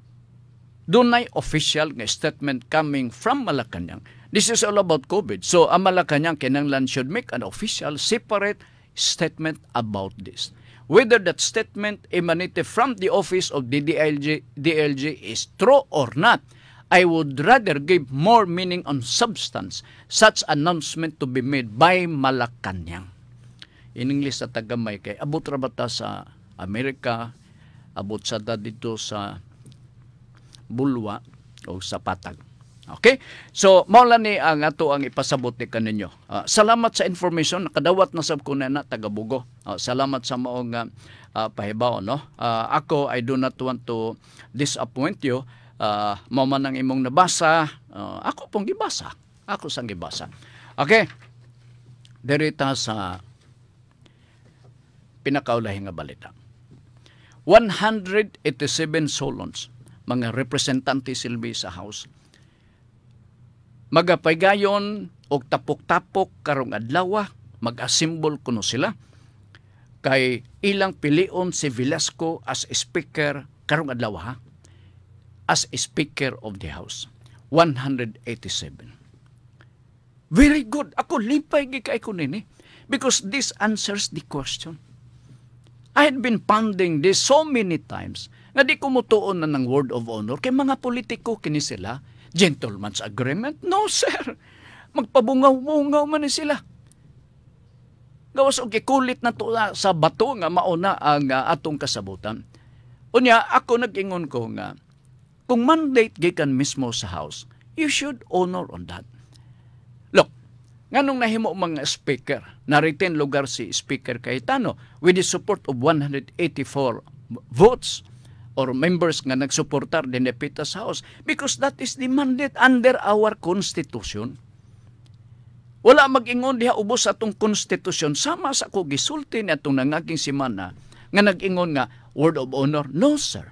dunay official nga statement coming from Malacañang, this is all about COVID. So, ang Malacañang kinahanglan should make an official separate statement about this. Whether that statement emanated from the office of the D L G, D L G is true or not, I would rather give more meaning on substance such announcement to be made by Malacañang. In English sa tagamay kay abot ra bata sa Amerika, abot sa dito sa Bulwa o sa Patag. Okay? So, mao lang ni ang ato ang ipasabot ni kaninyo. Uh, salamat sa information. Nakadawat na sab ko na na taga-Bugo. Uh, salamat sa maong uh, uh, pahibaw. No? Uh, ako, I do not want to disappoint you. Uh, mao man ang imong nabasa. Uh, ako pong gibasa. Ako sang gibasa. Okay? Derita sa pinakaulahi nga balita. one hundred eighty-seven solons, mga representante silbi sa House, magapaygayon og tapok-tapok karong adlaw, mag-assemble kuno sila kay ilang pilion si Velasco as speaker karong adlaw ha, as a Speaker of the House. one hundred eighty-seven. Very good. Ako lipay gikay ko nini because this answers the question. I had been pounding this so many times nga di ko mutuon na ng word of honor kay mga politiko kini sila. Gentleman's agreement? No, sir. Magpabungaw-bungaw man ni sila. Gawas og kulit na to sa bato nga mauna ang uh, atong kasabutan. Unya, ako nag-ingon ko nga, kung mandate gikan mismo sa House, you should honor on that. Look, nganong nahimo mga speaker, na-retain lugar si Speaker Cayetano with the support of one hundred eighty-four votes or members nga nagsuportar din depita sa House because that is the mandate under our Constitution. Wala mag-ingon diha ubos sa atong Constitution sama sa ko gisulti ni atong nangaging simana nga nag-ingon nga word of honor. No, sir.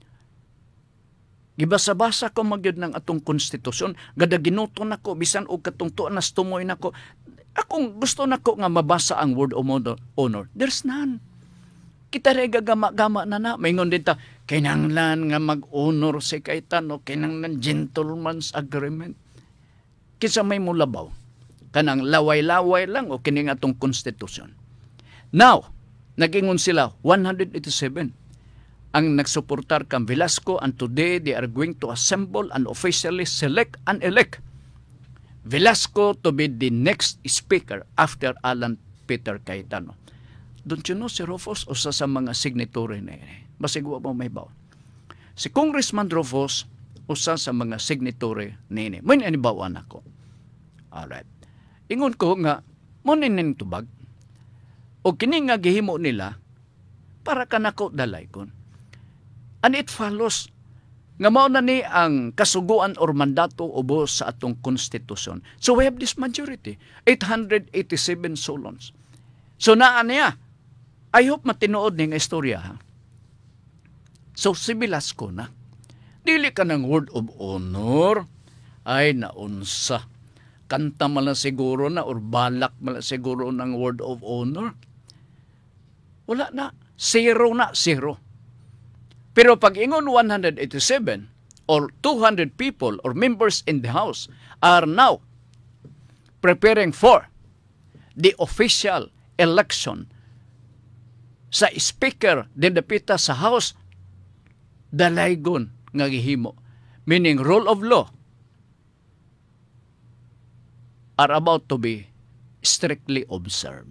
Gibasa-basa ko magyud ng atong konstitusyon, gada ginuto nako bisan og katungtuan nas tumoy nako. Akong gusto nako nga mabasa ang word of honor. There's none. Kita ray gagama-gama na na. Maingon din ta, kinahanglan nga mag-honor si Cayetano, kinahanglan gentleman's agreement. Kisa may mulabaw. Kanang laway-laway lang o kining atong konstitusyon. Now, nag-ingon sila one hundred eighty-seven. Ang nagsuportar kang Velasco, and today they are going to assemble and officially select and elect Velasco to be the next speaker after Alan Peter Cayetano. Don't you know si Rufus usa sa mga signatory na ini? Basigwa mo may baw. Si Congressman Rufus usa sa mga signatory na ini. May anibawan ako. Alright. Ingon ko nga, mo ninin tubag. O kini nga gihimo nila para kanako dalay kon. And it follows nga mao na ni ang kasuguan or mandato ubos sa atong konstitusyon. So we have this majority, eight hundred eighty-seven solons. So naa niya. I hope matinuod ni nga istorya ha. So si Velasco na. Dili ka ng word of honor. Ay naunsa. Kanta man lang siguro na or balak man lang siguro ng word of honor. Wala na. Zero na, zero. Pero pag ingon one hundred eighty-seven or two hundred people or members in the House are now preparing for the official election sa speaker din dapita sa House, dalaygon nga gihimo. Meaning rule of law are about to be strictly observed.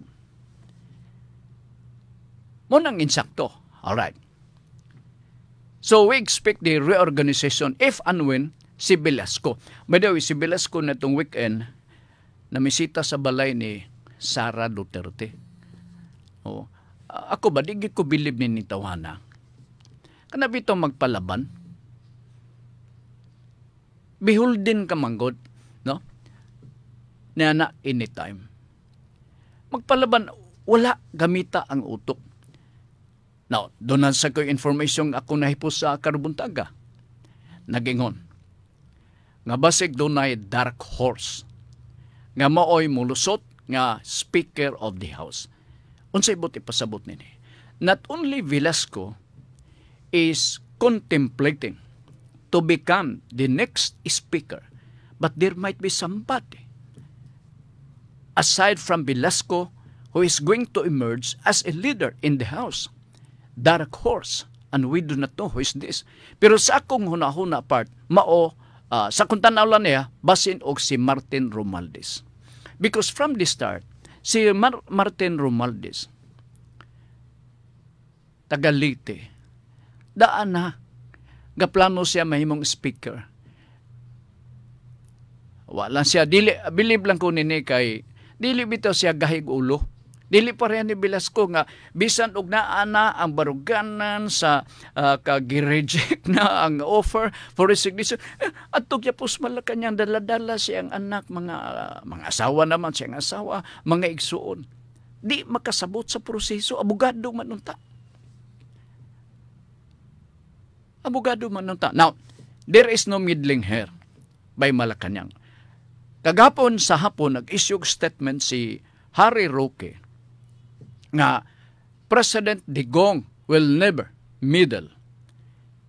Munang insakto. Alright. So we expect the reorganization if and when si Velasco. By the way, si Velasco na itong weekend namisita sa balay ni Sara Duterte. Oh. Ako ba, di ko bilib ni Tawana. Kanabi ito magpalaban. Beholdin ka manggod, no? Na na anytime. Magpalaban, wala gamita ang utok. Now, doon sa ko information ako nahipos sa Karbuntaga. Nagingon. Nga basig doon ay dark horse. Nga maoy mulusot nga Speaker of the House. Unsay bot ipasabot nini. Not only Velasco is contemplating to become the next Speaker, but there might be somebody aside from Velasco who is going to emerge as a leader in the House. Dark horse, and we do not know who is this. Pero sa akong hunahuna part, mao, uh, sa kung tanaw lang niya, basin og si Martin Romualdez. Because from the start, si Mar- Martin Romualdez, tagalite, daan na, gaplano siya mahimong speaker. Wala siya, dili, believe lang ko nini kay, dili bitaw siya gahig ulo. Dili pa rin ni Velasco nga bisan og naa na ang baruganan sa uh, kag-reject na ang offer for resignation. Eh, adto kya pus malakanyang dala-dala siyang anak, mga uh, mga asawa naman siyang asawa, mga igsuon. Di makasabot sa proseso, abogado man unta. Abogado man unta. Now, there is no middling here by Malacanang. Kagapon sa hapon nag-issue statement si Harry Roque nga President Digong will never meddle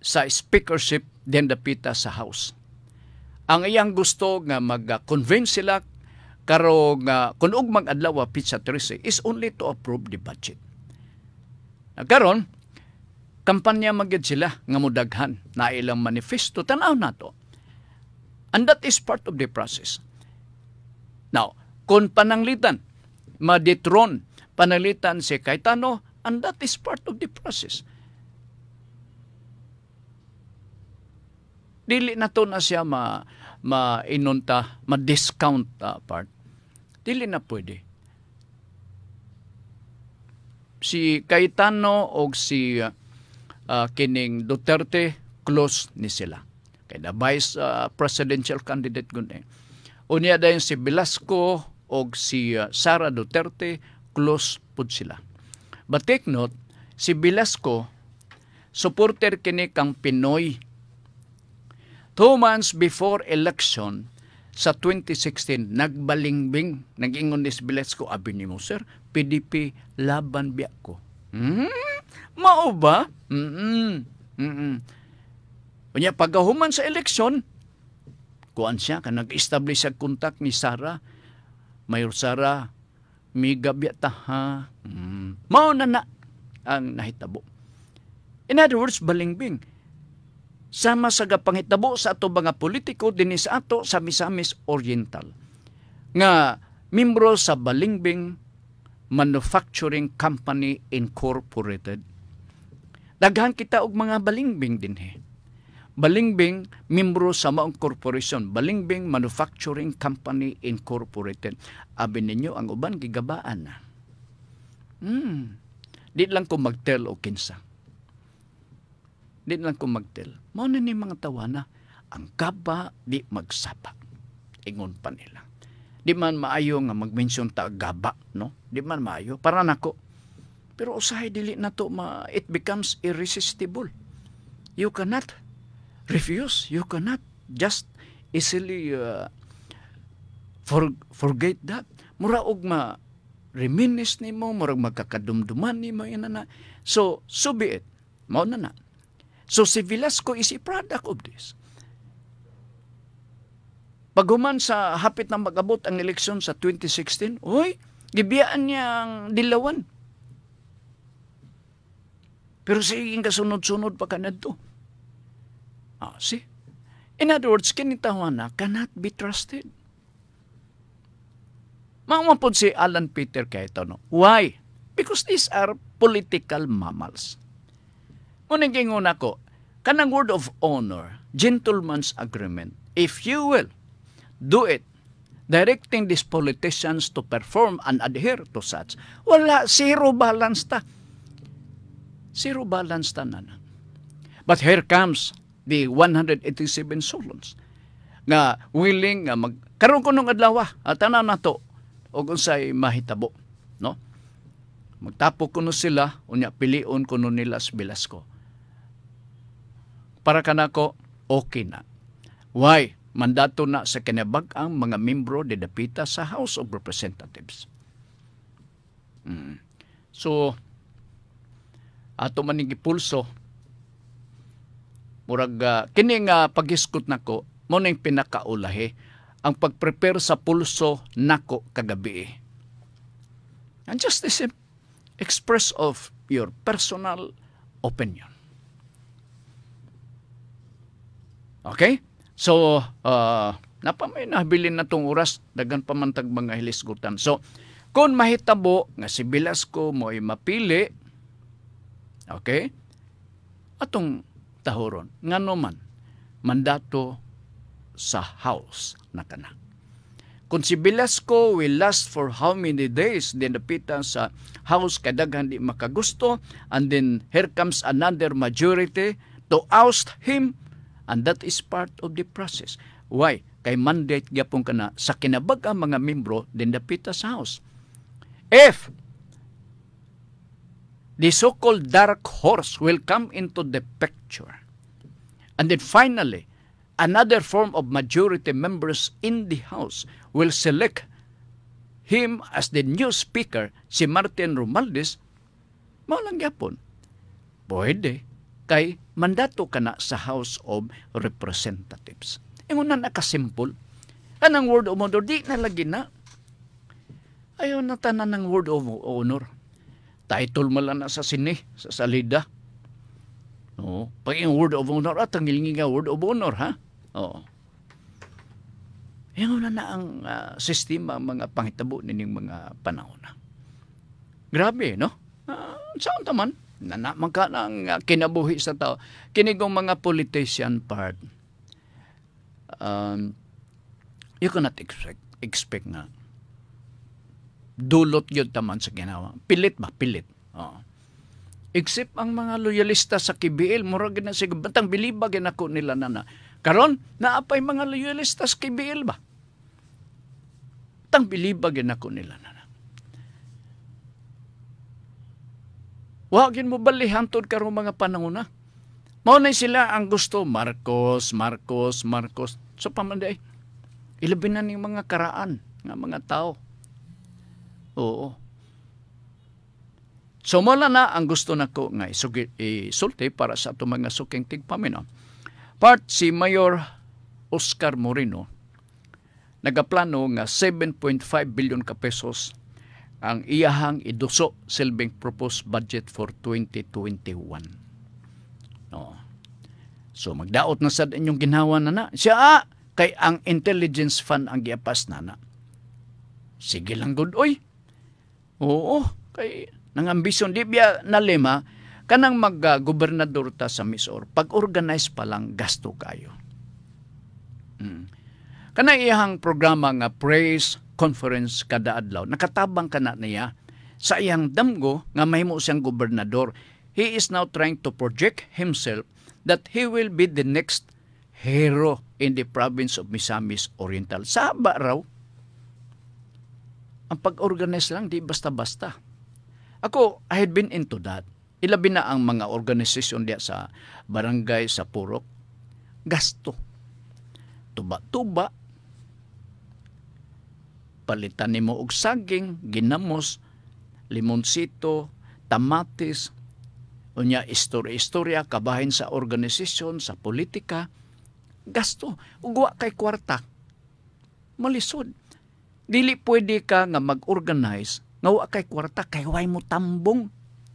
sa speakership din dapita sa House. Ang iyang gusto nga mag-convince sila karo nga kung ugmang adlaw pizza Thursday is only to approve the budget. Karon kampanya magid sila nga mudaghan na ilang manifesto tan-aw nato. And that is part of the process. Now, kung pananglitan madetron pananglitan si Cayetano, and that is part of the process. Dili na to na siya ma ma-inunta, ma-discount uh, part. Dili na pwede. Si Cayetano o si uh, uh, kining Duterte, close ni sila. Kaya na vice uh, presidential candidate gun eh. Unya dayon si Velasco o si uh, Sara Duterte, close pud sila. But take note, si Velasco, supporter kini kang Pinoy. Two months before election, sa twenty sixteen, nagbalingbing, nag-ingon ni Velasco, abi ni mo, sir, P D P laban biya ko. Hmm? Mao ba? Mm-mm. Mm-mm. Kanya pagahuman sa eleksyon, kuan siya, ka nag-establish sa kontak ni Sara, Mayor Sara, miga biya ta ha. Mm. Mao na na ang nahitabo. In other words, balingbing. Sama sa gapangitabo sa ato mga politiko dinhi sa ato sa Misamis Oriental nga membro sa Balingbing Manufacturing Company Incorporated. Daghan kita og mga balingbing dinhi. Balingbing membro sa maong corporation, Balingbing Manufacturing Company Incorporated. Abi ninyo ang uban gigabaan na. Hmm. Di lang ko magtel o kinsa. Di lang ko magtel. Mao na ni mga tawana, ang gaba di magsapa. Ingon pa nila. Di man maayo nga mag-mention ta gaba, no? Di man maayo. Para nako. Pero usahay dili na to, ma, it becomes irresistible. You cannot refuse. You cannot just easily uh, for, forget that. Mura og ma reminis ni mo, murag magkakadumduman ni mo, na. So, so be it. Mao na na. So si Velasco is a product of this. Paghuman sa hapit na mag-abot ang eleksyon sa twenty sixteen, oy, gibiyaan niya ang dilawan. Pero sige kasunod-sunod pa kanad to. Ah, see? In other words, kinitawan na cannot be trusted. Maumapod si Alan Peter Cayetano. Why? Because these are political mammals. Ngunit gingon ako, kanang word of honor, gentleman's agreement, if you will do it, directing these politicians to perform and adhere to such, wala, zero balance ta. Zero balance ta na. But here comes the one hundred eighty-seven Solons nga willing nga mag karon kunong adlaw at tanan nato og unsay mahitabo, no? Magtapo kuno sila unya pilion kuno nila si Velasco. Para kanako okay na. Why? Mandato na sa kinabag-ang mga membro de dapita sa House of Representatives. Mm. So ato man ning gipulso murag uh, kini nga pag-iskot nako mo ning pinakaulahi ang pag-prepare sa pulso nako kagabi. And just this express of your personal opinion. Okay? So, uh, napamay nabilin na tong oras, dagan pamantag mga hilisgutan. So, kung mahitabo nga si Velasco mo ay mapili, okay? Atong tahoron, nga naman, mandato sa House na kana. Kung si Velasco will last for how many days, then napita sa House kadaghan di makagusto, and then here comes another majority to oust him, and that is part of the process. Why? Kay mandate gyapon kana sa kinabag ang mga membro din dapita sa House. If the so-called dark horse will come into the picture, and then finally, another form of majority members in the House will select him as the new speaker, si Martin Romualdez, mao lang gyapon. Pwede. Kay mandato ka na sa House of Representatives. Ingon na nakasimple. Anang word of honor, di na lagi na. Ayaw na tanan ng word of honor. Title mo lang na sa sine, sa salida. Oo. Pag yung word of honor, at ang nga word of honor, ha? Oo. Yan na na ang uh, sistema, mga pangitabo nining mga panahon na. Grabe, no? Uh, saan taman? Nanaman ka ng uh, kinabuhi sa tao. Kinigong mga politician part, um, you cannot expect, expect nga dulot yun taman sa ginawa. Pilit ba? Pilit. Oo. Except ang mga loyalista sa K B L, murag na siguro, batang bilibag yan ako nila na na. Karon, naapay mga loyalista sa K B L ba? Batang bilibag yan ako nila na na. Wagin mo balihantod karong mga panahon na. Maunay sila ang gusto, Marcos, Marcos, Marcos. So pamanday, ilabin na ng mga karaan ng mga tao. Oo. So mula na ang gusto nako nga isulti para sa ato mga suking tigpaminaw. Part si Mayor Oscar Moreno nagaplano nga seven point five billion ka pesos ang iyahang iduso silbing proposed budget for twenty twenty-one. No. So magdaot na sad inyong ginawa na na. Siya ah, kay ang intelligence fund ang giapas na na. Sige lang good oy. Oo, kay nang ambisyon di biya na lima kanang mag-gobernador ta sa Misor, pag-organize pa lang gasto kayo. Hmm. Kanang iyang programa nga praise conference kada adlaw, nakatabang kana niya sa iyang damgo nga mahimo siyang gobernador. He is now trying to project himself that he will be the next hero in the province of Misamis Oriental. Saba raw, ang pag-organize lang, di basta-basta. Ako, I had been into that. Ilabi na ang mga organisasyon diya sa barangay, sa purok. Gasto. Tuba-tuba. Palitan ni mo og saging, ginamos, limonsito, tamatis, unya istorya-istorya, kabahin sa organisasyon, sa politika. Gasto. Ugwa kay kwarta. Malisod. Dili pwede ka nga mag-organize nga wa kay kwarta kay way mo tambong.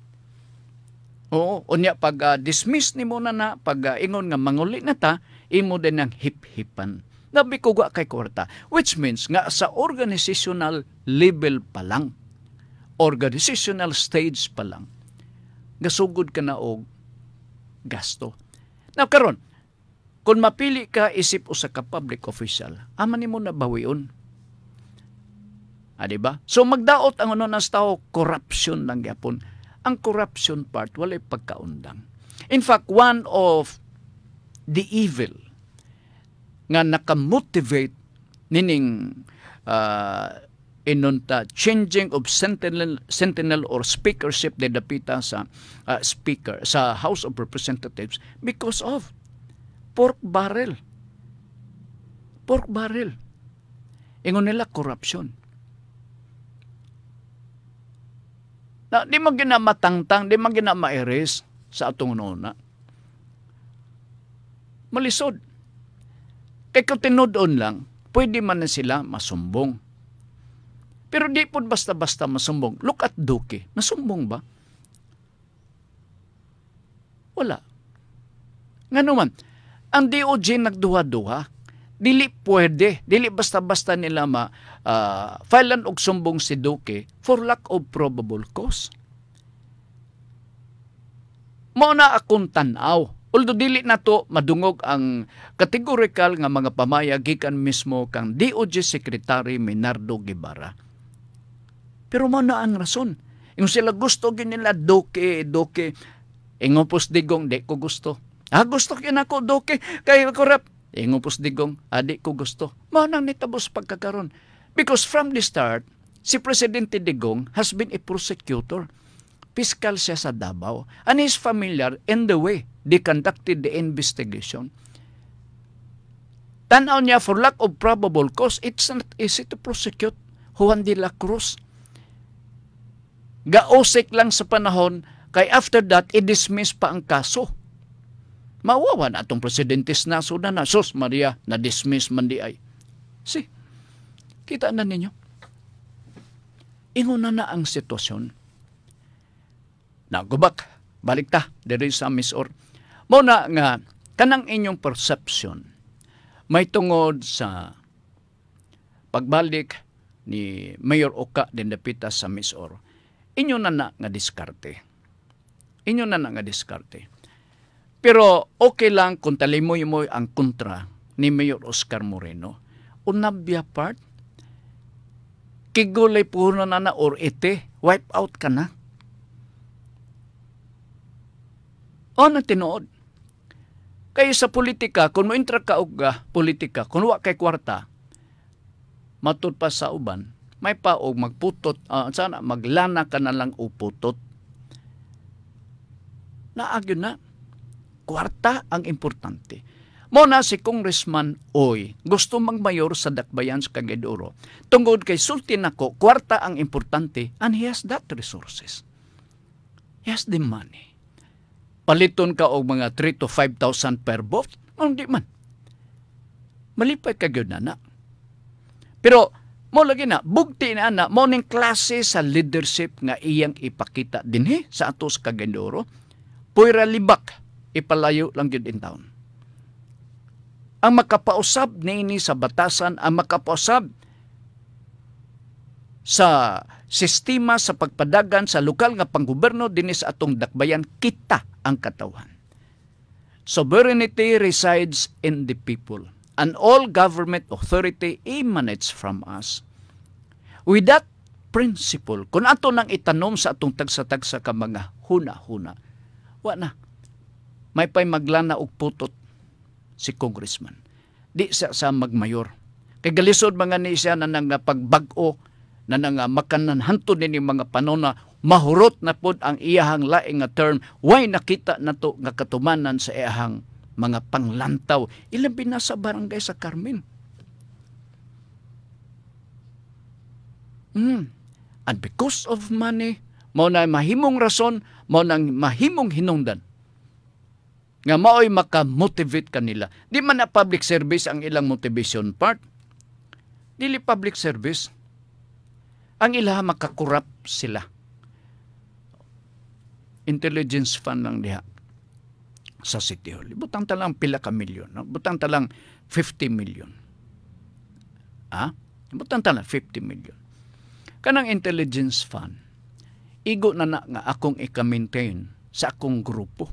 Oo, unya pag uh, dismiss nimo na na pag uh, ingon nga manguli na ta, imo din ang hip-hipan. Nabi ko wa kay kwarta, which means nga sa organizational level pa lang, organizational stage pa lang, gasugod ka na og gasto. Now karon, kung mapili ka isip usa ka public official, aman nimo na bawion. Ah, diba? So magdaot ang ano nas tao, corruption lang yapon. Ang corruption part, walay pagkaundang. In fact, one of the evil nga nakamotivate nining uh, inunta changing of sentinel, sentinel or speakership de dapita sa uh, speaker sa House of Representatives because of pork barrel. Pork barrel. Ingon nila corruption. Na, di man gina matangtang, di man gina mairis sa atong nuna. Malisod. Kay kung tinudon lang, pwede man na sila masumbong. Pero di po basta-basta masumbong. Look at Duque. Masumbong ba? Wala. Nga naman, ang D O J nagduha-duha, dili pwede, dili basta-basta nila ma uh, filean og sumbong si Duque for lack of probable cause. Mao na akong tan-aw. Although dili na to madungog ang categorical nga mga pamaya gikan mismo kang D O J Secretary Menardo Guevara. Pero mao na ang rason. Yung sila gusto ginila Duque, Duque, ingopos digong di ko gusto. Ah, gusto kin ako Duque kay korap. Ingopos digong, adi ko gusto. Mao nang nitabos pagkakaron. Because from the start, si Presidente Digong has been a prosecutor. Piskal siya sa Davao. And he is familiar in the way they conducted the investigation. Tanaw niya, for lack of probable cause, it's not easy to prosecute Juan de la Cruz. Gaosik lang sa panahon, kay after that, i-dismiss pa ang kaso. Mawawa na atong presidente na suda na. Sus Maria, na-dismiss man di ay. Si, kita na ninyo. Ingon na na ang sitwasyon. Nagubak, balik ta, diri sa Miss Or. Muna nga, kanang inyong perception, may tungod sa pagbalik ni Mayor Oka din dapita sa Miss Or. Inyo na na nga diskarte. Inyo na na nga diskarte. Pero okay lang kung talimoy-moy ang kontra ni Mayor Oscar Moreno. Unabya part, kigulay po na na or ite, wipe out ka na. O na tinuod. Kaya sa politika, kung mo intra ka og politika, kung wa kay kwarta, matud pa sa uban, may paog magputot, uh, sana maglana ka na lang uputot. Naagyo na. Kwarta ang importante. Muna si Congressman Oy, gusto magmayor sa Dakbayan sa Cagayan. Tungod kay sulti nako, kwarta ang importante and he has that resources. He has the money. Paliton ka og mga three to five thousand per vote? Hindi man. Malipay ka gyud na na. Pero, mo lagi na, bugti na na, mo ning klase sa leadership nga iyang ipakita dinhi sa atos Cagayan. Puira libak, ipalayo lang yun in town. Ang makapausab niini sa batasan, ang makapausab sa sistema sa pagpadagan sa lokal nga panggoberno dinhi sa atong Dakbayan, kita ang katawan. Sovereignty resides in the people, and all government authority emanates from us. With that principle, kung ato nang itanom sa atong tagsa-tagsa ka mga huna-huna, wa na. May pa'y maglana og putot si congressman. Di sa sa magmayor. Kay galisod mga ni siya na nang pagbag-o, na nang makanan hantod ni mga panona, mahurot na pod ang iyahang laing nga term. Why nakita na to nga katumanan sa iyahang mga panglantaw. Ilabi na sa barangay sa Carmen. Mm. And because of money, mo na mahimong rason, mo nang mahimong hinungdan nga mao'y makamotivate kanila. Di man na public service ang ilang motivation part. Dili public service. Ang ilaha makakurap sila. Intelligence fund lang diha sa City Hall. Butang talang pila ka milyon. No? Butang talang fifty million. Ah? Butang talang fifty million. Kanang intelligence fund, igo na na nga akong i-maintain sa akong grupo.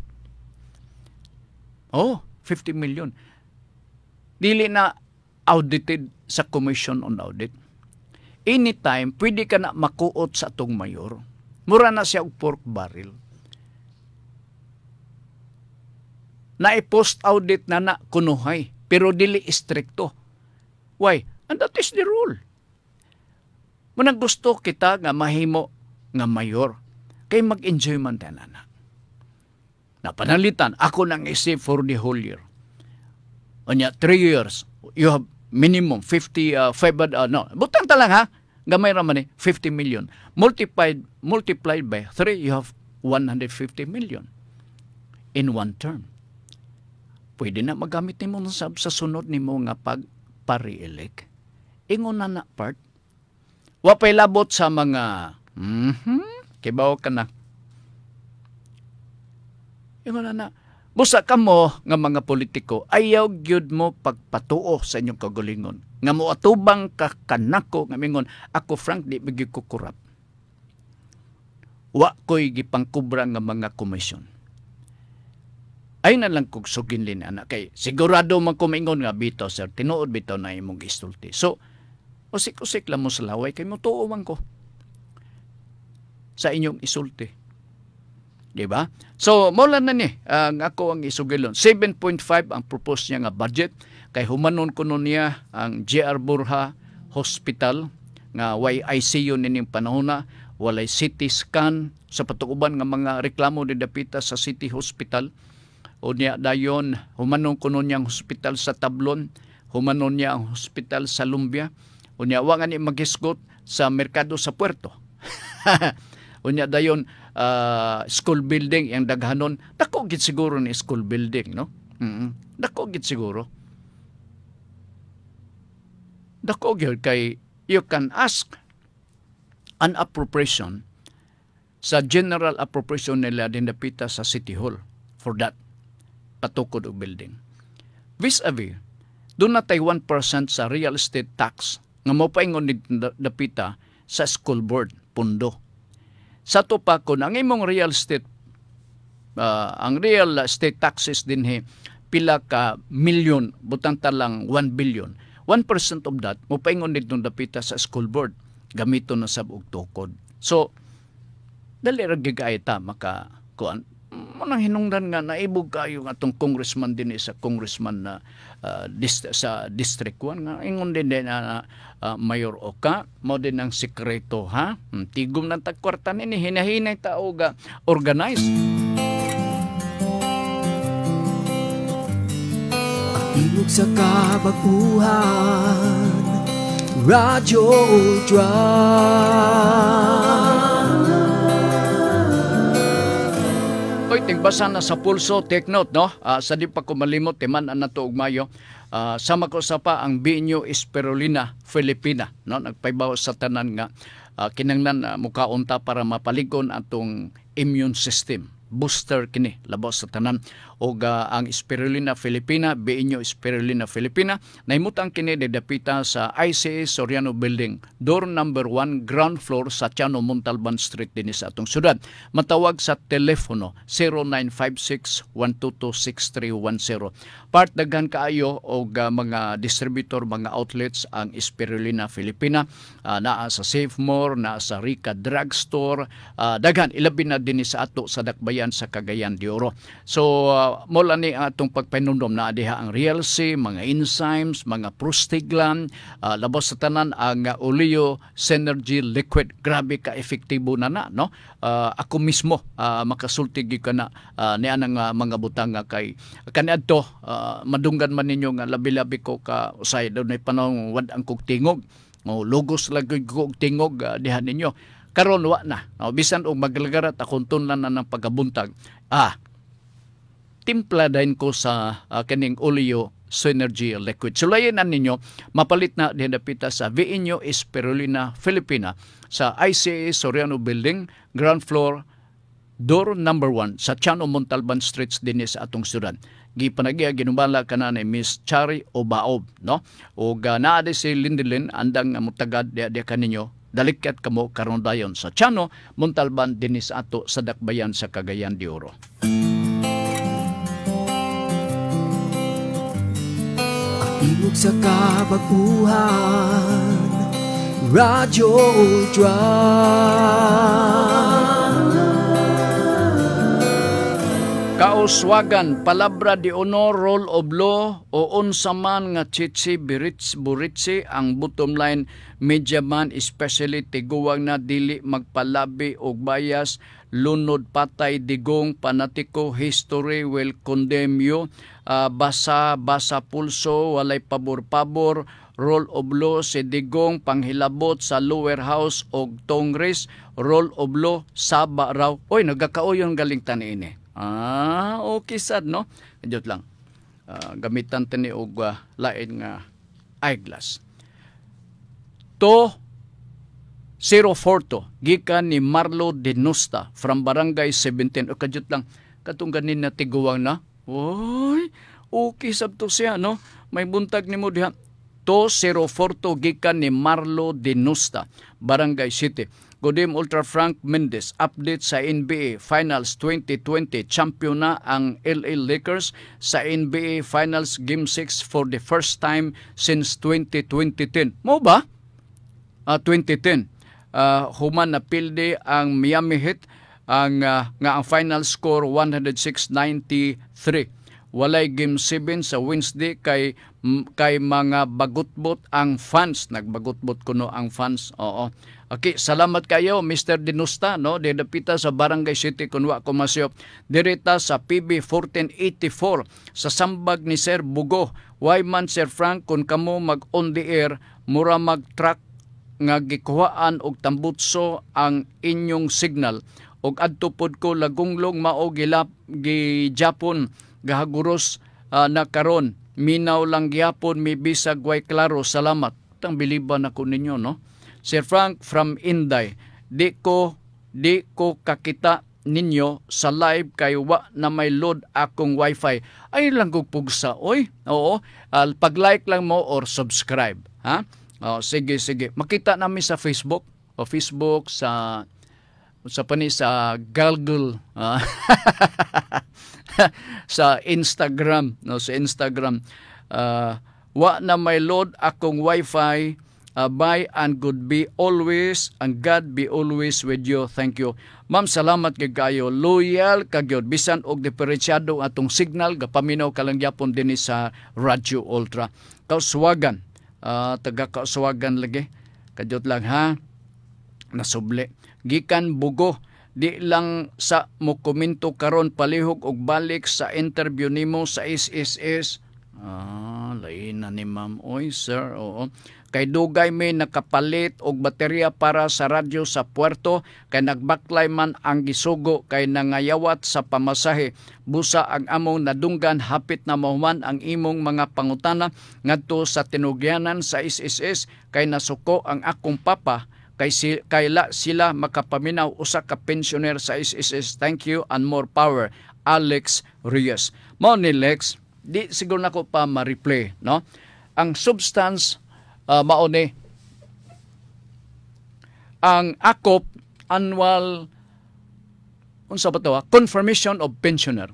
Oh, fifty million. Dili na audited sa Commission on Audit. Anytime, pwede ka na makuot sa atong mayor. Mura na siya og pork barrel. Na-post audit na na kunuhay, pero dili istrikto. Why? And that is the rule. Munang gusto kita nga mahimo nga mayor, kay mag-enjoy man tayo na. Napanalitan, ako nang isip for the whole year. Onya, three years, you have minimum fifty, uh, five, uh, no, butang talang ha, gamay raman eh, fifty million. Multiplied, multiplied by three, you have one hundred fifty million in one term. Pwede na magamit ni mo sa, sa sunod ni mo nga pag-pare-elect. Ingon na na part, wapay labot sa mga, mm-hmm, kibaw ka na. Ingon na na, busa ka mo nga mga politiko, ayaw gyud mo pagpatuo sa inyong kagulingon. Nga mo atubang ka kanako, nga mingon, ako Frank, di bigay ko kurap. Wa ko'y gipangkubra nga mga komisyon. Ay na lang kog suginlin, anak. Kay sigurado man kumingon nga, bitaw, sir, tinuod bitaw na imong gistulti. So, usik-usik lang mo sa laway, kay mo tuuman ko sa inyong isulti. Diba? So, mula na ni, ang ako ang isugilon. seven point five ang propose niya nga budget. Kay humanon ko nun niya ang J R Borja Hospital, nga way I C U nining panahon na, walay C T scan, sa patukuban nga mga reklamo ni dapita sa City Hospital. O niya dayon, humanon ko nun niya ang hospital sa Tablon, humanon niya ang hospital sa Lumbia, o niya wangan ni magisgot sa merkado sa Puerto. O niya dayon, uh, school building yang daghanon. Dako gid siguro ni school building, no? Mm-hmm. Dako gid siguro. Dako gid kay you can ask an appropriation sa general appropriation nila din dapita sa City Hall for that patukod og building. Vis-a-vis, doon na tayo one percent sa real estate tax nga mapaingon ni dapita sa school board, pundo. Sa to pa kun ang imong real estate, uh, ang real estate taxes din he, pila ka milyon, butang talang one billion. one percent of that, mapaingon ni dapita sa school board, gamito na sab og tukod. So, dali ra gigay ta maka kuan manang hinungdan nga naibog kayo nga atong congressman din sa congressman na uh, dist- sa district one nga ingon din din na uh, Mayor Oka mo din ang sekreto ha hmm, tigom nang tagkwarta nini hinahinay tao ga organize. Tingog sa kabaguhan, Radyo Ultra. Oy, tingbasa na sa pulso, take note, no? Uh, sa di pa ko malimot, timan na to og Mayo. Uh, sama ko sa pa ang Binyo Spirulina Filipina, no? Nagpaybaw sa tanan nga uh, kinanglan uh, mukaunta para mapaligon atong immune system. Booster kini labaw sa tanan og uh, ang Spirulina Filipina, Binyo Spirulina Filipina naimutang kini didapita sa I C A Soriano Building, door number one, ground floor sa Tiano Montalban Street dinhi sa atong syudad. Matawag sa telepono zero nine five six, one two two, six three one zero. Part daghan kaayo og uh, mga distributor, mga outlets ang Spirulina Filipina, uh, naa sa Safemore, naa sa Rica Drugstore, uh, daghan ilabi na dinhi sa ato sa Dakbayan sa Cagayan de Oro. So uh, mula ni atong pagpainundom na diha ang Realcy, mga enzymes, mga prostiglan, uh, labos sa tanan ang uh, Oleo Synergy Liquid. Grabe ka efektibo na na, no? Uh, ako mismo uh, makasulti gyud kana uh, ni anang uh, mga butang nga kay kaniadto uh, madunggan man ninyo nga labi-labi ko ka usay daw nay panahon wad ang kog tingog. O lugos lagi kog tingog uh, diha ninyo. Karon wa na. No, bisan og maglagarat akong tunlan na ng pagabuntag. Ah, timpla din ko sa uh, kaning Oleo Synergy Liquid. Sulayan ninyo, mapalit na dinapita sa Binyo Spirulina Filipina sa I C A Soriano Building, ground floor, door number one sa Tiano Montalban Streets din sa atong syudad. Gipanagya ginubala kana ni Miss Chari Obaob, no? O uh, naa di si Lindilin andang uh, mutagad dia dia kaninyo dalikat kamo karon dayon sa Tiano Montalban din sa ato sa Dakbayan sa Cagayan de Oro. Tingog sa kabaguhan, Radyo Ultra. Kauswagan, palabra di honor, rule of law, o unsa man nga tsitsi, birits, buritsi, ang bottom line, media man, especially tiguwang na dili magpalabi og bias, lunod patay, digong, panatiko, history will condemn you, uh, basa, basa pulso, walay pabor-pabor, rule of law, si digong, panghilabot sa lower house og Congress, rule of law, saba raw. Oy, nagkakauyon galing tani ini. Ah, okay sad, no? Kadiyot lang. Uh, gamitan tani og uh, lain nga eyeglass. To zero four to gikan ni Marlo Dinusta from Barangay seventeen. O kadiyot lang katong ganin na tiguwang na. Oy, okay sab to siya, no? May buntag nimo diha. To zero four to gikan ni Marlo Dinusta, Barangay City. Godim Ultra Frank Mendez, update sa N B A Finals twenty twenty. Champion na ang L A Lakers sa N B A Finals Game six for the first time since twenty ten. Mo ba? Uh, twenty ten. Uh, human na pilde ang Miami Heat ang uh, nga ang final score one oh six ninety-three. Walay Game seven sa Wednesday kay kay mga bagutbot ang fans. Nagbagutbot kuno ang fans. Oo. Okay, salamat kayo Mister Dinusta, no? Dedapita sa Barangay City kunwa ko masyo. Direta sa P B fourteen eighty-four sa sambag ni Sir Bugo. Why man Sir Frank kun kamo mag on the air mura mag track nga gikuhaan og tambutso ang inyong signal og adto pod ko lagunglong mao gilap gi Japon gahaguros uh, na karon minaw lang gyapon mi bisag way klaro. Salamat. Tang biliban ako ninyo, no? Sir Frank from Inday, di ko di ko kakita ninyo sa live kay wa na may load akong wifi. Ay lang kong pugsa, oy. Oo, uh, pag-like lang mo or subscribe, ha? Oh, sige sige. Makita namin sa Facebook, o Facebook sa sa pani sa Google, uh, sa Instagram, no, sa Instagram. Uh, wa na may load akong wifi. Uh, bye and good be always, and God be always with you. Thank you. Ma'am, salamat kay kayo. Loyal kagyod. Bisan og diferensyado atong signal, gapaminaw kalang yapon din sa Radio Ultra. Kauswagan. Uh, taga kauswagan lagi. Kadyot lang ha. Nasuble. Gikan bugo. Di lang sa mo komento karon palihog og balik sa interview nimo sa S S S. Ah, lain na ni ma'am. Oy, sir. Oo. Kay dugay may nakapalit og baterya para sa radyo sa puerto, kay nagbaklay man ang gisugo kay nangayawat sa pamasahe. Busa ang among nadunggan hapit na mahuman ang imong mga pangutana ngadto sa tinugyanan sa S S S kay nasuko ang akong papa kay si, kayla sila makapaminaw usa ka pensioner sa S S S. Thank you and more power. Alex Reyes. Mo ni Lex, di siguro nako pa ma-replay, no? Ang substance Uh, mauni ang akop annual unsa ba to, confirmation of pensioner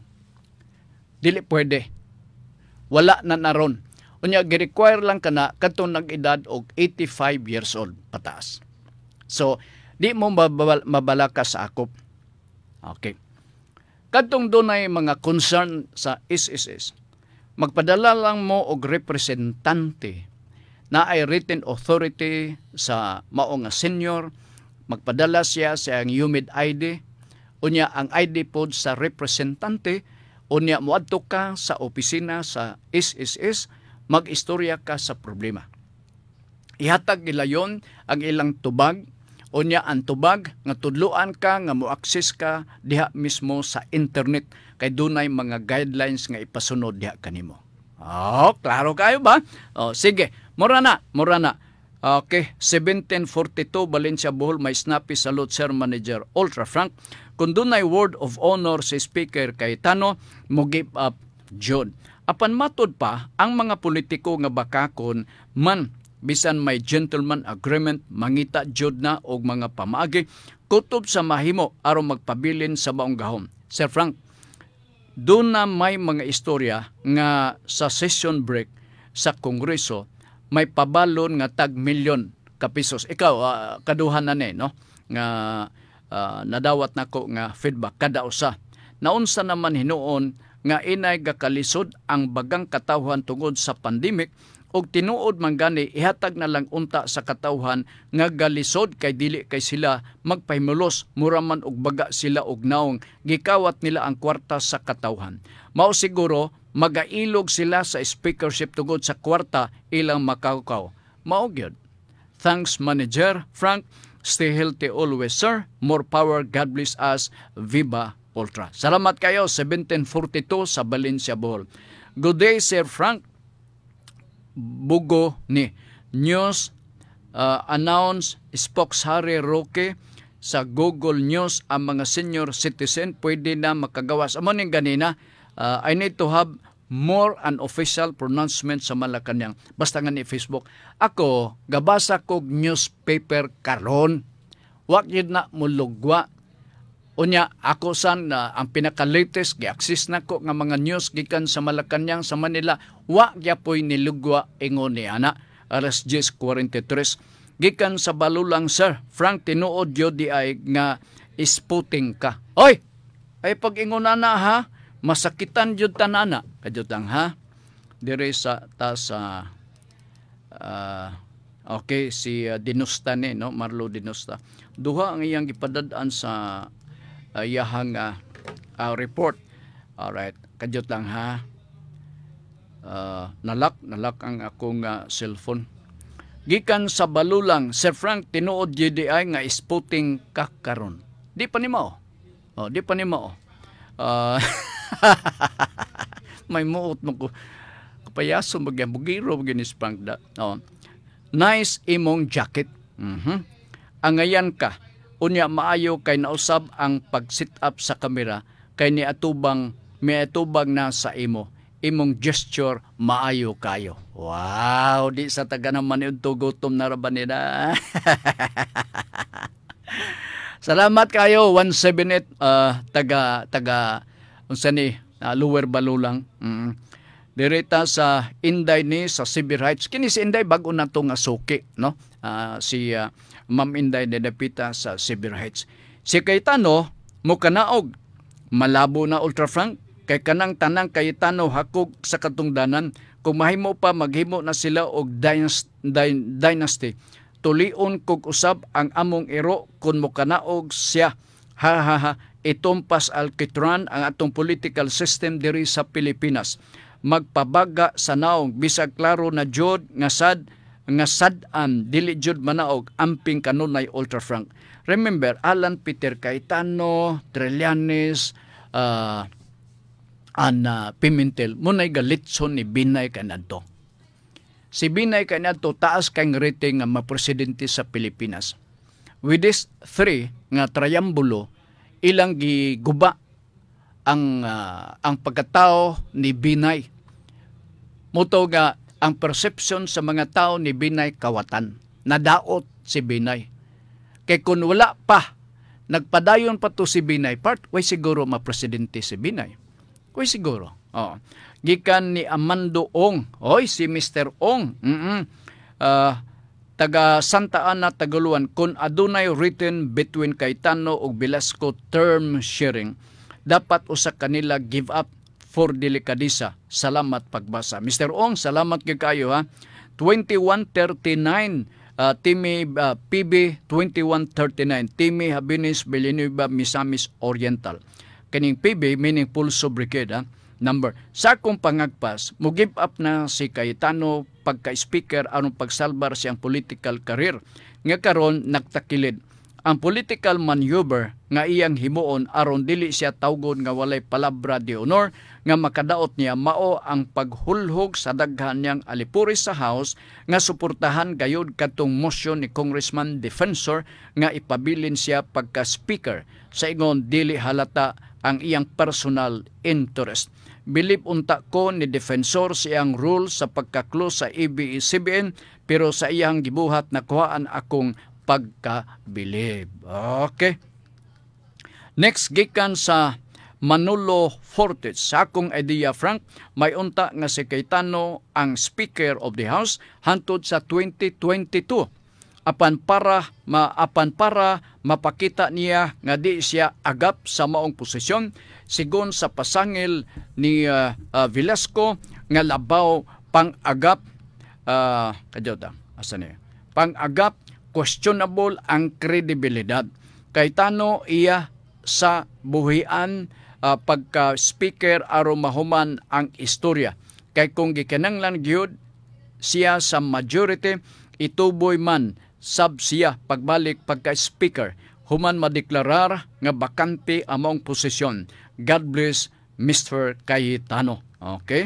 dili pwede, wala na naron. Unya gi-require lang kana kadtong nag-edad og eighty-five years old pataas. So di mo mabal- mabalaka sa akop. Okay, kadtong dunay mga concern sa S S S, magpadala lang mo og representante na ay written authority sa mao nga senior, magpadala siya sa ang humid I D, unya ang I D pod sa representante, unya moadto ka sa opisina sa S S S, mag-istorya ka sa problema. Ihatag nila yon ang ilang tubag, unya ang tubag nga tudloan ka nga mo-access ka diha mismo sa internet kay dunay mga guidelines nga ipasunod diha kanimo. Oh, klaro kayo ba? Oh, sige. Mura na, mura na. Okay, seventeen forty-two Valencia Bohol, may snappy salute Sir Manager Ultra Frank. Kung dunay word of honor si Speaker Cayetano, mo give up Jud. Apan matod pa ang mga politiko nga bakakon man bisan may gentleman agreement mangita Jud na og mga pamaagi kutob sa mahimo aron magpabilin sa maong gahom. Sir Frank, doon na may mga istorya nga sa session break sa Kongreso may pabalon nga tag milyon ka pesos. Ikaw, uh, kaduhan na ni, no? Nga uh, nadawat nako nga feedback kada usa. Naunsa naman hinuon nga inay gakalisod ang bagang katawhan tungod sa pandemic og tinuod man gani ihatag na lang unta sa katawhan nga galisod kay dili kay sila magpahimulos mura man og baga sila og naong gikawat nila ang kwarta sa katawhan. Mao siguro magailog sila sa speakership tungod sa kwarta ilang makaukaw. Mao gyud. Thanks Manager Frank. Stay healthy always, sir. More power. God bless us. Viva Ultra. Salamat kayo. seventeen forty-two sa Valencia Bohol. Good day, Sir Frank. Bugo ni News uh, announce spokeshari Roque sa Google News ang mga senior citizen pwede na makagawas. Amo ning ganina, uh, I need to have more an official pronouncement sa Malacañang. Basta nga ni Facebook. Ako, gabasa kog newspaper karon. Wa gyud na mulugwa. Unya, ako san na uh, ang pinaka-latest, gi-access na ko nga mga news gikan sa Malacañang sa Manila. Wa gyapoy nilugwa ingon ni ana. Alas ten forty-three. Gikan sa Balulang, sir. Frank, tinuod yo di ay nga isputing ka. Oy! Ay pag-ingon na ha, masakitan jud tanana. Kadyot lang ha. Dire sa ta sa uh, okay si uh, Dinusta ni no, Marlo Dinusta. Duha ang iyang gipadad-an sa uh, iyahang uh, uh, report. Alright, kadyot lang ha. Uh, nalak nalak ang akong uh, cellphone. Gikan sa Balulang, Sir Frank, tinuod G D I nga isputing kakaron. Di pa nimo. Oh, di pa ni mo. Uh, may muot mo ko. Kapayaso magyambugiro ginis prank da. Oh. Nice imong jacket. Mhm. Angayan ka. Unya maayo kay nausab ang pag-sit up sa kamera kay ni atubang may atubang na sa imo. Imong gesture maayo kayo. Wow, di sa taga naman yun to gutom na raban nila. Salamat kayo one seventy-eight uh, taga taga unsa ni uh, Lower Balulang. Mm. Direta sa Inday ni sa Civil Rights. Kini si Inday bago na to nga suki, no? Uh, si uh, Ma'am Inday Dedapita sa Civil Rights. Si Cayetano mo kanaog malabo na Ultra Frank kay kanang tanang Cayetano hakog sa katungdanan kung mahimo pa maghimo na sila og dynasty. Tulion kog usab ang among iro kun mo kanaog siya. Ha ha ha. Itumpas alkitran ang atong political system diri sa Pilipinas. Magpabaga sa naong bisag klaro na jud nga sad nga sad-an dili jud manaog amping kanunay Ultra Frank. Remember Alan Peter Cayetano, Trillanes, uh, Ana Pimentel munay galitson ni Binay kanadto. Si Binay kanadto taas kay rating nga mapresidente sa Pilipinas. With this three nga triambulo ilang giguba ang uh, ang pagkatao ni Binay. Muto nga ang perception sa mga tao ni Binay kawatan. Nadaot si Binay. Kay kun wala pa nagpadayon pa to si Binay part, way siguro mapresidente si Binay. Way siguro. Oh. Gikan ni Amando Ong. Oy si Mister Ong. Mm uh, taga Santa Ana Tagaluan kun adunay written between Cayetano ug Velasco term sharing dapat usa kanila give up for delikadisa. Salamat pagbasa. Mister Ong, salamat gyud kayo ha. twenty-one thirty-nine uh, Timi uh, P B twenty-one thirty-nine Timi Habinis Villanueva Misamis Oriental. Kaning P B meaning Pulso Brigade ha. Number. Sa akong pangagpas, mo give up na si Cayetano pagka-speaker aron pagsalbar siyang political career. Nga karon nagtakilid ang political maneuver nga iyang himuon aron dili siya tawgon nga walay palabra de honor nga makadaot niya mao ang paghulhog sa daghan niyang alipuris sa House nga suportahan gayud kadtong motion ni Congressman Defensor nga ipabilin siya pagka-speaker. Sa ingon dili halata ang iyang personal interest. Bilib unta ko ni Defensor siyang rule sa pagka-close sa A B S C B N pero sa iyang gibuhat nakuhaan akong pagkabilib. Okay. Next, gikan sa Manolo Fortes. Sa akong idea, Frank, may unta nga si Cayetano ang Speaker of the House hantod sa twenty twenty-two. Apan para ma apan para mapakita niya nga di siya agap sa maong posisyon sigon sa pasangil ni uh, uh, Velasco nga labaw pang-agap uh, kadiyota asa niya pang-agap questionable ang kredibilidad. Cayetano iya sa buhian uh, pagka-speaker aron mahuman ang istorya. Kay kung gikinanglan gyud siya sa majority, ituboy man sab siya pagbalik pagka-speaker. Human madeklarar nga bakante among posisyon. God bless Mister Cayetano. Okay?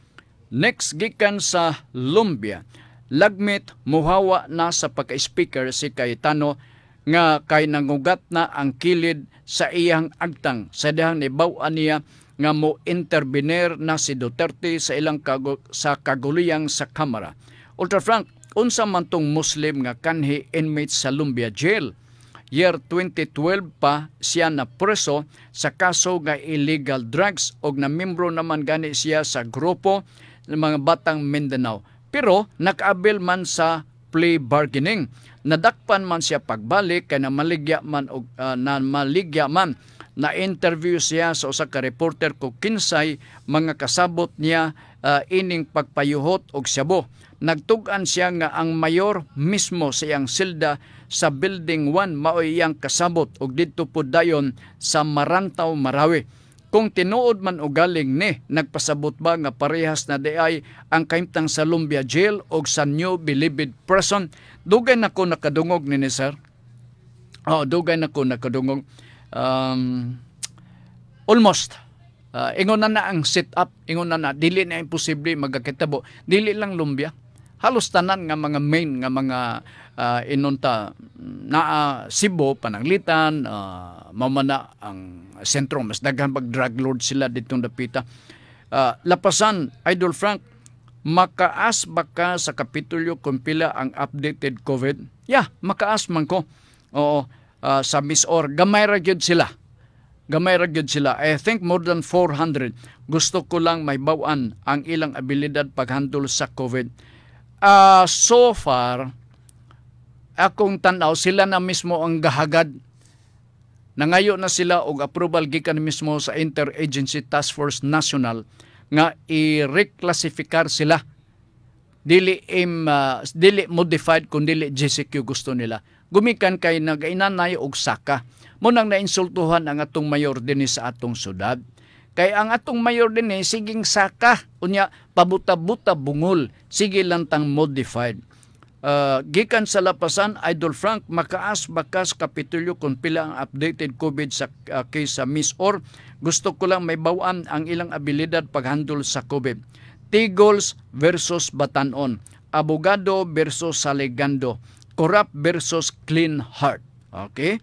Next, gikan sa Lumbia. Lagmit muhawa na sa pagka-speaker si Cayetano nga kay nangugat na ang kilid sa iyang agtang sa dihang nibaw-an niya nga mo intervenir na si Duterte sa ilang kagu- sa kaguliyang sa Kamara. Ultra Frank, unsa man tong Muslim nga kanhi inmate sa Lumbia Jail. Year twenty twelve pa siya na preso sa kaso nga illegal drugs og na membro naman gani siya sa grupo ng mga batang Mindanao. Pero nakaabil man sa plea bargaining. Nadakpan man siya pagbalik kay na maligya man og uh, na maligya man na interview siya sa usa ka reporter ko kinsay mga kasabot niya uh, ining pagpayuhot og syabo. Nagtug-an siya nga ang mayor mismo sa iyang silda sa Building one mao iyang kasabot og didto pud dayon sa Marantaw, Marawi. Kung tinuod man og galing ni, nagpasabot ba nga parehas na diay ang kahimtang sa Lumbia Jail og sa New Bilibid Prison? Dugay na ko nakadungog ni ni sir. Oh, dugay na ko nakadungog. Um, almost uh, ingon na na ang setup, ingon na na dili na imposible magakitabo, dili lang lumbia, halos tanan nga mga main nga mga uh, inunta na uh, Cebu, Pananglitan, uh, mamana ang sentro, mas daghan pag drug lord sila ditong dapita. Uh, lapasan, Idol Frank, makaas ba ka sa Kapitolyo kung pila ang updated COVID? Yeah, makaas man ko. Oo, uh, sa Miss Or, gamay ra gyud sila. Gamay ra gyud sila. I think more than four hundred. Gusto ko lang may bawaan ang ilang abilidad paghandle sa COVID. Uh, so far, akong tanaw, sila na mismo ang gahagad. Nangayo na sila og approval gikan mismo sa Interagency Task Force National nga i-reclassificar sila. Dili im uh, dili modified kun dili G C Q gusto nila. Gumikan kay nagainanay og saka. Mo nang nainsultuhan ang atong mayor dinhi sa atong syudad. Kay ang atong mayor dinhi siging saka unya pabuta-buta bungol, sige lang tang modified. Uh, gikan sa lapasan, Idol Frank, makaas bakas Kapitolyo kung pila ang updated COVID sa uh, case sa Miss Or. Gusto ko lang may bawaan ang ilang abilidad paghandle sa COVID. Tigols versus Batanon, abogado versus Saligando, corrupt versus clean heart. Okay?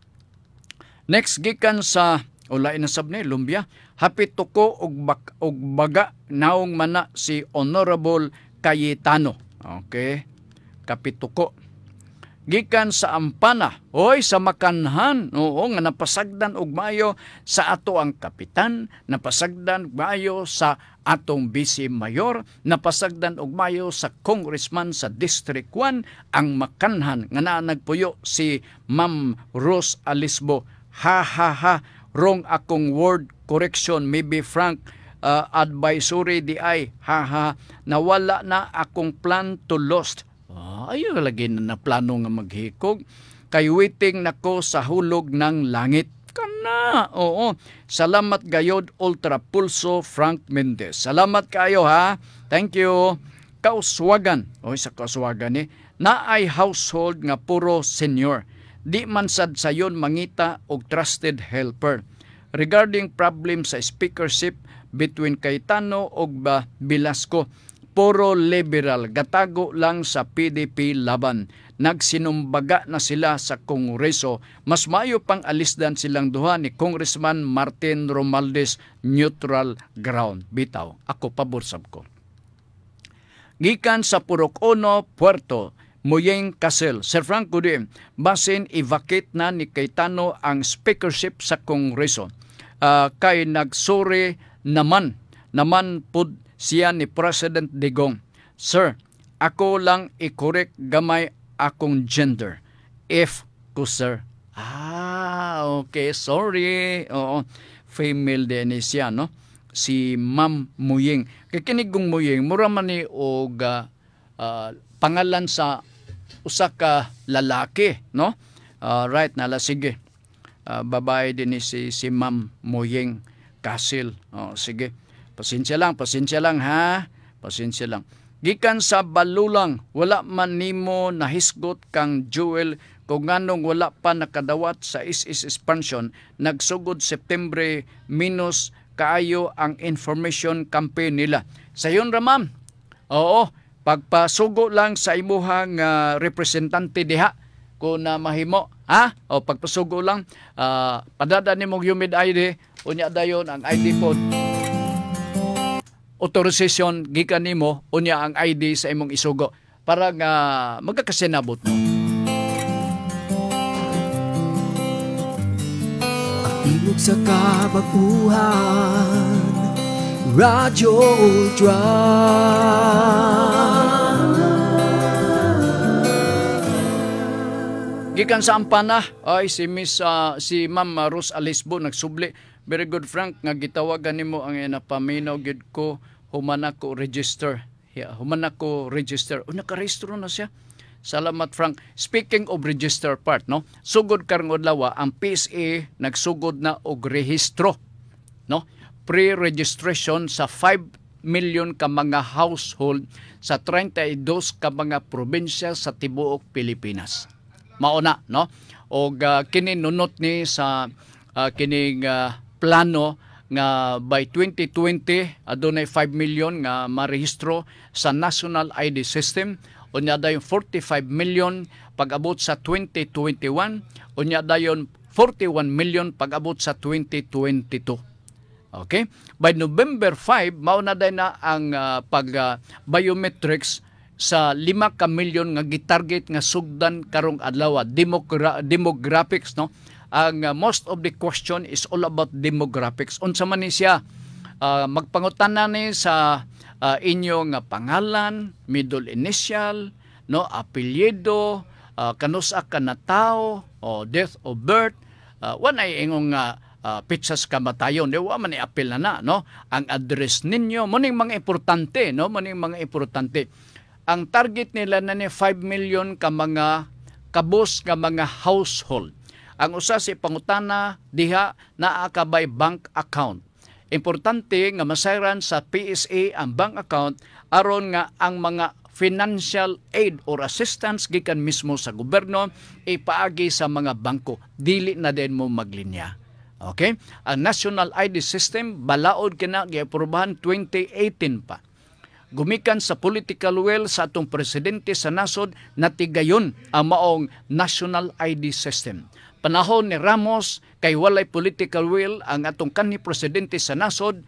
Next, gikan sa ulay na sabni, Lumbia, hapit tuko og, bak, og baga naong mana si Honorable Cayetano. Okay? Kapituko. Gikan sa Ampana, oy sa Makanhan, oo nga napasagdan og maayo sa ato ang kapitan, napasagdan og maayo sa atong vice mayor, napasagdan og maayo sa congressman sa District one, ang Makanhan nga naa nagpuyo si Ma'am Rose Alisbo. Ha ha ha, wrong akong word correction, maybe Frank uh, advisory di ay, ha ha, nawala na akong plan to lost. Oh, ayaw lagi na naplano nga maghikog. Kay waiting nako sa hulog ng langit. Kana, oo. Salamat gayod Ultra Pulso Frank Mendez. Salamat kayo ha. Thank you. Kauswagan. O sa kauswagan eh. Naay household nga puro senior. Di man sad sayon mangita og trusted helper. Regarding problem sa speakership between Cayetano og Velasco, puro liberal, gatago lang sa P D P laban. Nagsinumbaga na sila sa Kongreso. Mas maayo pang alisdan silang duha ni Congressman Martin Romualdez, neutral ground. Bitaw, ako paborsab ko. Gikan sa Purok Uno, Puerto, Muyeng Casel, Sir Frank Gooding, basin i-vacate na ni Cayetano ang speakership sa Kongreso. Uh, kay nagsuri naman, naman pud siya ni President Digong. Sir, ako lang i-correct gamay akong gender. If ko, sir. Ah, okay. Sorry. Oo. Female din siya, no? Si Ma'am Muyeng. Kaya kinigong Muyeng, mura man ni og uh, uh, pangalan sa usa ka lalaki, no? Uh, right, nala, sige. Uh, babae din si, si Ma'am Muyeng Casil. Oh, sige. Pasensya lang, pasensya lang ha. Pasensya lang. Gikan sa Balulang, wala man nimo nahisgot kang Jewel kung nganong wala pa nakadawat sa is is expansion. Nagsugod September minus kaayo ang information campaign nila. Sayon ra ma'am. Oo, pagpasugo lang sa imuhang uh, representante diha kung na mahimo. Ha? O pagpasugo lang, uh, padada nimong humid I D, unya dayon ang I D pod. Authorization gikan nimo unya ang I D sa imong isugo para nga magkakasinabot mo. Tingog sa kabaguhan, Radyo Ultra. Gikan sa Ampana ay si Miss uh, si Ma'am Rose Alisbo nagsubli. Very good Frank nga gitawagan nimo ang ina paminaw gid ko human ako register. Yeah, human ako register. O nakarehistro na siya. Salamat Frank. Speaking of register part, no? Sugod karong adlaw ang P S A nagsugod na og rehistro, no? Pre-registration sa five million ka mga household sa thirty-two ka mga probinsya sa tibuok Pilipinas. Mauna, no? Og uh, kini nunot ni sa uh, kining uh, plano nga by twenty twenty adunay five million nga marehistro sa National I D System, unya dayon forty-five million pag-abot sa twenty twenty-one, unya dayon forty-one million pag-abot sa twenty twenty-two. Okay? By November five, mao na day na ang uh, pag uh, biometrics sa lima ka milyon nga gitarget nga sugdan karong adlaw. Demogra- demographics, no? Ang uh, most of the question is all about demographics. Unsa man ni siya? Uh, magpangutana ni sa uh, inyong uh, pangalan, middle initial, no, apelyido, uh, kanusa ka na tao, o death of birth, uh, wanay ingong uh, uh, pitsas kamatayon, di wa man i-apil na na, no? Ang address ninyo, muning mga importante, no? Muning mga importante. Ang target nila na ni five million ka mga kabos ka mga household. Ang usa si pangutana diha naa ka by bank account. Importante nga masayran sa P S A ang bank account aron nga ang mga financial aid or assistance gikan mismo sa gobyerno ipaagi sa mga bangko, dili na din mo maglinya. Okay? Ang National I D System balaod kina giaprobahan twenty eighteen pa. Gumikan sa political will sa atong presidente sa nasod natigayon ang maong National I D System. Panahon ni Ramos kay walay political will ang atong kanhi presidente sa nasod,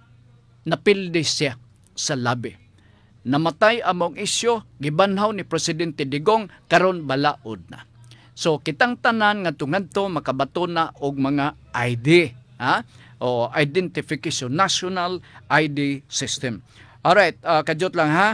napildi siya sa labi. Namatay among isyo, gibanhaw ni Presidente Digong, karon balaod na. So kitang tanan nga tungadto makabato na og mga I D, ha? O identification, National I D System. Alright, uh, kadyot lang ha.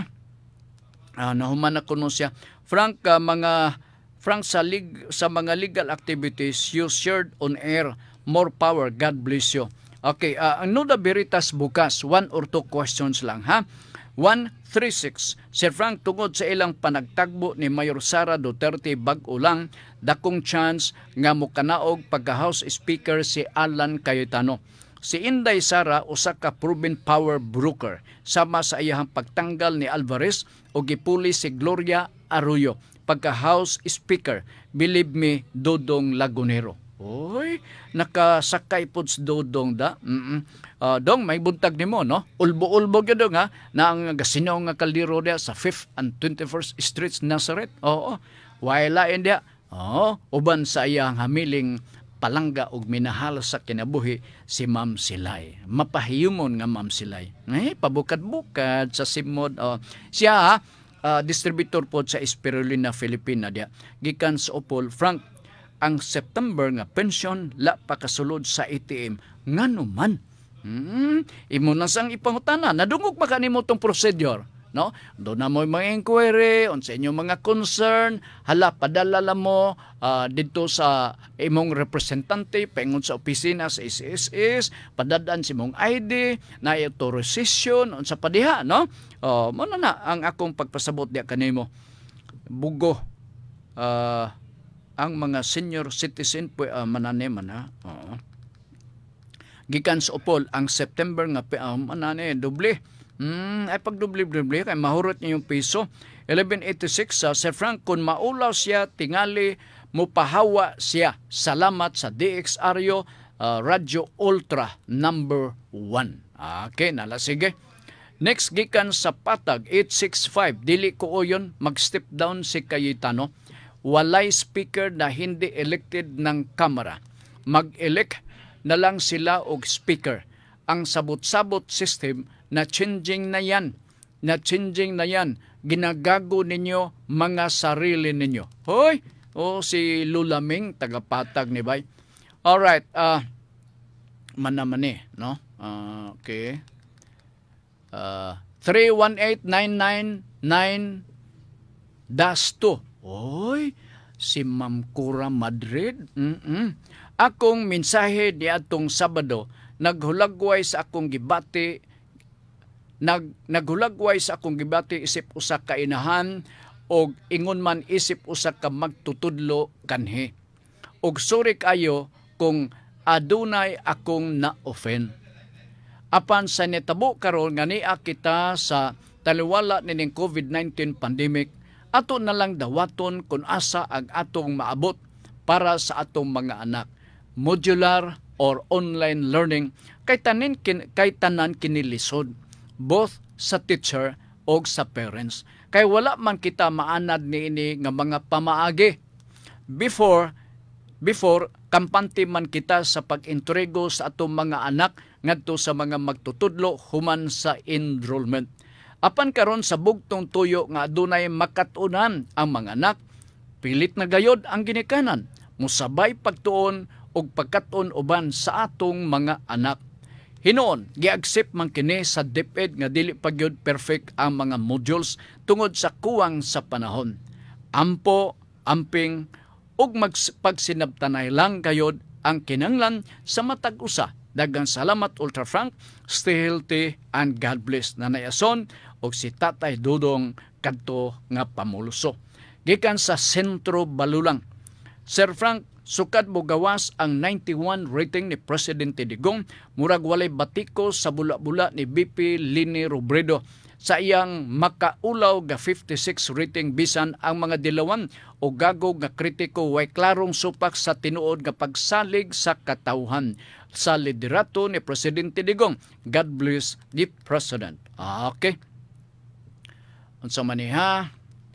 Uh, nahuman na kuno siya. Frank, uh, mga Frank sa, lig, sa mga legal activities you shared on air, more power, God bless you. Okay, uh, ang Nuda Veritas bukas, one or two questions lang ha. one thirty-six, Sir Frank, tungod sa ilang panagtagbo ni Mayor Sara Duterte bag-o lang, dakong chance nga mukanaog pagka-House Speaker si Alan Cayetano. Si Inday Sara usa ka proven power broker sama sa iyang pagtanggal ni Alvarez o gipuli si Gloria Arroyo pagka-House Speaker. Believe me, Dodong Lagunero. Oy, nakasakay po si Dodong da. Mm-mm. Uh, dong, may buntag ni mo, no? Ulbo-ulbo gyud nga na ang gasinaw nga kaldero dia sa fifth and twenty-first Streets Nazareth. Oo, wala india. Oo, uban sa iyang hamiling palangga og minahal sa kinabuhi si Ma'am Silay. Mapahiyumon nga Ma'am Silay. Eh, pabukad-bukad sa simod. Oh. Siya, uh, distributor po sa Spirulina, Filipina dia. Gikan sa Opol, Frank, ang September nga pension la pa kasulod sa A T M. Ngano man? Hmm, imo na sang ipangutana. Nadungog ba kanimo tong procedure? No? Doon na mo mga inquiry on sa inyong mga concern, hala padala mo uh, dito sa imong representante paingon sa opisina sa S S S, padadaan si mong I D na authorization on sa padiha, no? Oh, mo na, na ang akong pagpasabot diya kanimo. Bugo uh, ang mga senior citizen po uh, manane man ha. Oo. Gikan sa Opol ang September nga uh, manane doble. Hmm, ay pagdubli-dubli kay mahurot niya yung piso. eleven eighty-six sa uh, Sir Frank, kung maulaw siya tingali mo pahawa siya. Salamat sa D X R O uh, Radio Ultra number one. Okay, nala sige. Next gikan sa Patag eight sixty-five, dili ko oyon mag-step down si Cayetano. Walay speaker na hindi elected ng Kamara. Mag-elect na lang sila og speaker. Ang sabot-sabot system na changing na yan, na changing na yan, ginagago ninyo mga sarili ninyo. Hoy! O si Lulaming, tagapatag ni Bay. Alright, uh, manaman eh, no? Uh, okay. Uh, three one eight nine nine nine dash two. Hoy! Si Ma'am Cura Madrid. Mm-mm. Akong mensahe di atong Sabado, naghulagway sa akong gibati, nag naghulagway sa akong gibati isip usa ka inahan og ingon man isip usa ka magtutudlo kanhi. Og sorry kayo kung adunay akong na-offend. Apan sa netabo karon nga niya kita sa taliwala nining COVID nineteen pandemic, ato na lang dawaton kung asa ang atong maabot para sa atong mga anak. Modular or online learning kay tanin kin, kay tanan kinilisod both sa teacher o sa parents. Kay wala man kita maanad niini nga mga pamaagi. Before before kampante man kita sa pag-entrego sa atong mga anak ngadto sa mga magtutudlo human sa enrollment. Apan karon sa bugtong tuyo nga adunay makatunan ang mga anak, pilit na gayod ang ginikanan, musabay pagtuon og pagkat-on uban sa atong mga anak. Hinoon, gi-accept man kini sa DepEd nga dili pa gyud perfect ang mga modules tungod sa kuwang sa panahon. Ampo, amping, ug magpagsinabtanay lang kayod ang kinanglan sa matag usa. Daghang salamat Ultra Frank, stay healthy and God bless. Nanay Ason og si Tatay Dudong kadto nga pamuluso. Gikan sa Sentro Balulang. Sir Frank, sukad mo gawas ang ninety-one rating ni Presidente Digong, murag walay batiko sa bula-bula ni B P Lini Robredo sa iyang makaulaw ga fifty-six rating bisan ang mga dilawan o gago nga kritiko way klarong supak sa tinuod nga pagsalig sa katawhan sa liderato ni Presidente Digong. God bless the President. Ah, okay. Unsa man ni ha?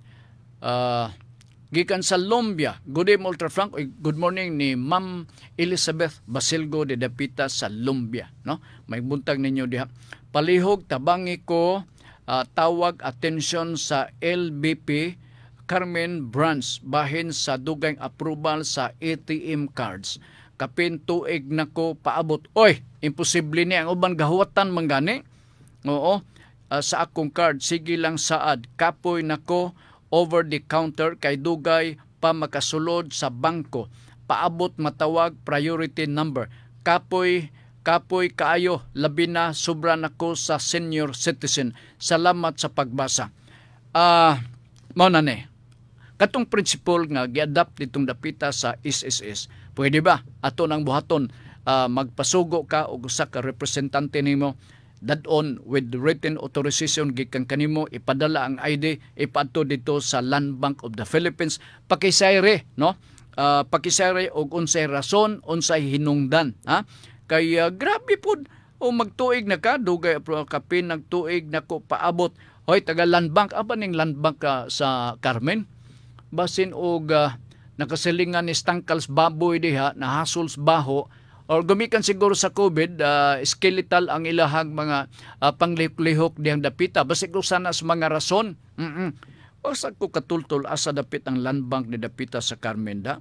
Uh, gikan sa Lumbia. Good day, Ultra Frank. Good morning ni Ma'am Elizabeth Basilgo de Dapita sa Lumbia. No? May buntag ninyo diha. Palihog tabangi ko uh, tawag atensyon sa L B P Carmen Branch bahin sa dugay approval sa A T M cards. Kapin tuig na ko paabot. Oy, imposible ni ang uban gahuwatan manggani. Oo, uh, sa akong card sige lang saad. Kapoy nako over the counter kay dugay pa makasulod sa bangko. Paabot matawag priority number. Kapoy kapoy kaayo labi na sobra nako sa senior citizen. Salamat sa pagbasa. Ah, uh, mao na ni. Katong principle nga gi-adapt ditong dapita sa S S S. Pwede ba ato nang buhaton uh, magpasugo ka og usa ka representante nimo dadon with written authorization gikan kanimo ipadala ang I D ipadto dito sa Land Bank of the Philippines pakisayre no uh, pakisayre og unsay rason unsay hinungdan ha kay uh, grabe pud o magtuig na ka dugay kapin nagtuig nako paabot hoy taga Land Bank apa ning Land Bank uh, sa Carmen basin og uh, nakasilingan ni stangkals baboy diha na hasuls baho or gumikan siguro sa COVID uh, skeletal ang ilahang mga uh, panglihok diyang dapita basig sana sa mga rason mm Wasag ko katultol asa dapit ang land bank ni dapita sa Carmenda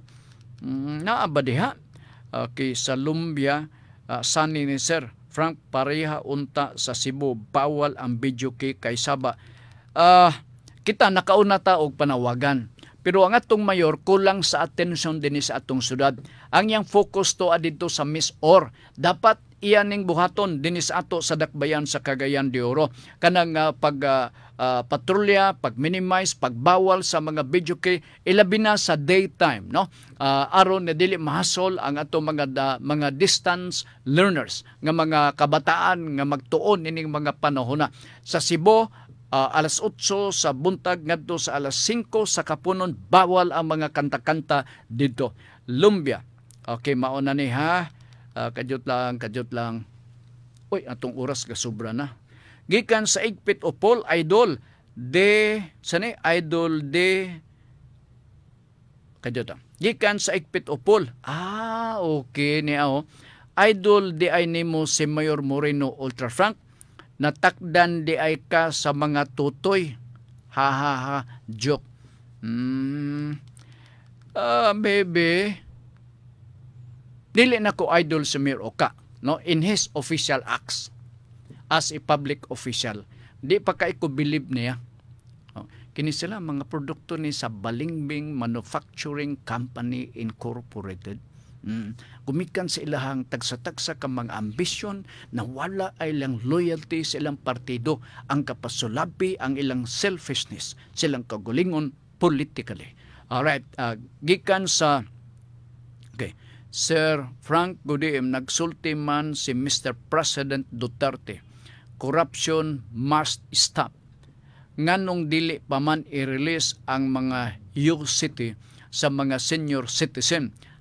mm, naaba diha okay, sa Lumbia uh, sani ni Sir Frank pareha unta sa Cebu bawal ang video kay kay Saba uh, kita nakauna ta og panawagan. Pero ang atong mayor kulang sa atensyon din sa atong syudad. Ang yang focus to adito sa Miss Or. Dapat iyaning buhaton din sa ato sa dakbayan sa Cagayan de Oro. Kanang uh, pag uh, uh, patrolya, pag-minimize, pagbawal sa mga video kay ilabi na sa daytime, no? Uh, aron na dili mahasol ang ato mga da, mga distance learners nga mga kabataan nga magtuon ining mga panahon na. Sa Cebu Uh, alas otso sa buntag ngadto sa alas singko sa kapunon bawal ang mga kanta-kanta dito. Lumbia. Okay, mauna ni ha. Uh, kadyot lang, kadyot lang. Uy, atong oras ka sobra na. Gikan sa Igpit Opol, Idol de sani Idol de kadyot lang. Gikan sa Igpit Opol. Ah, okay niya oh. Idol de ay nimo si Mayor Moreno Ultra Frank. Natakdan di ay ka sa mga tutoy. Ha ha ha. Joke. Hmm. Uh, baby. Dili na ko idol si Mayor Oka. No? In his official acts. As a public official. Di pa kay ko believe niya. No? Kini sila mga produkto ni sa Balingbing Manufacturing Company Incorporated. Mm. Gumikan sa ilahang tagsa-tagsa ka mga ambisyon na wala ay lang loyalty sa ilang partido ang kapasulabi ang ilang selfishness silang kagulingon politically. Alright, uh, gikan sa okay, Sir Frank Godim nagsulti man si Mister President Duterte. Corruption must stop. Nganong dili pa man i-release ang mga U C T sa mga senior citizen.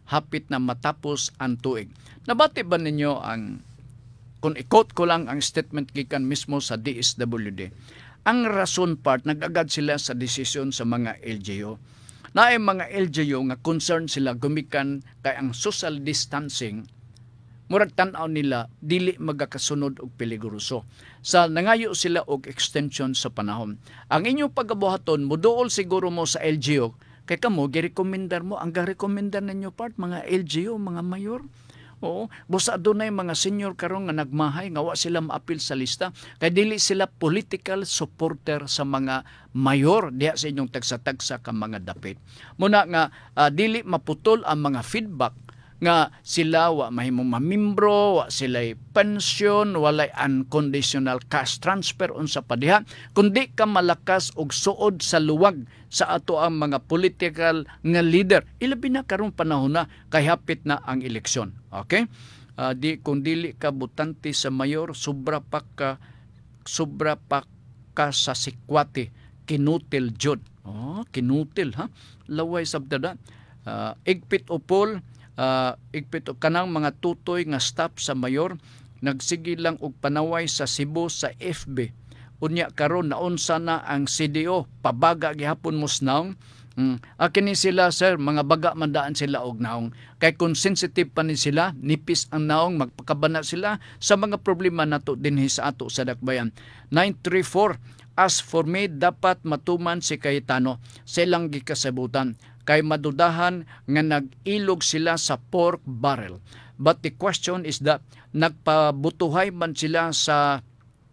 hapit na matapos ang tuig. Nabati ba ninyo ang, kung i-quote ko lang ang statement gikan mismo sa D S W D, ang rason part, nag-agad sila sa desisyon sa mga L G U. Na ay mga L G U nga concern sila gumikan kay ang social distancing, murag tan-aw nila dili magakasunod og peligroso. Sa nangayo sila og extension sa panahon. Ang inyong pagabuhaton muduol siguro mo sa L G U kay kamo gi-recommendar mo ang ga-recommendar ninyo part mga L G U, mga mayor. Oo, busa adunay mga senior karon nga nagmahay nga wa sila maapil sa lista kay dili sila political supporter sa mga mayor diha sa inyong tagsa-tagsa ka mga dapit. Muna nga uh, dili maputol ang mga feedback nga sila wa mahimong mamimbro, wa sila'y pensyon, walay unconditional cash transfer unsa pa diha, kundi ka malakas og suod sa luwag sa ato ang mga political nga leader. Ilabi na karong panahon na kay hapit na ang eleksyon. Okay? Uh, di kung dili ka butante sa mayor, sobra pa ka sobra pa ka sa sikwati, kinutil jud. Oh, kinutil ha. Laway sabda. Uh, igpit upol Uh, igpit kanang mga tutoy nga staff sa mayor nagsige lang og panaway sa Cebu sa F B. Unya karon naunsa na ang C D O pabaga gihapon mos naong. Mm. Akini sila sir mga baga mandaan sila og naong kay kung sensitive pa ni sila nipis ang naong magpakabana sila sa mga problema nato dinhi sa ato sa dakbayan. nine three four As for me dapat matuman si Cayetano sa ilang gikasabutan kay madudahan nga nag-ilog sila sa pork barrel. But the question is that nagpabutuhay man sila sa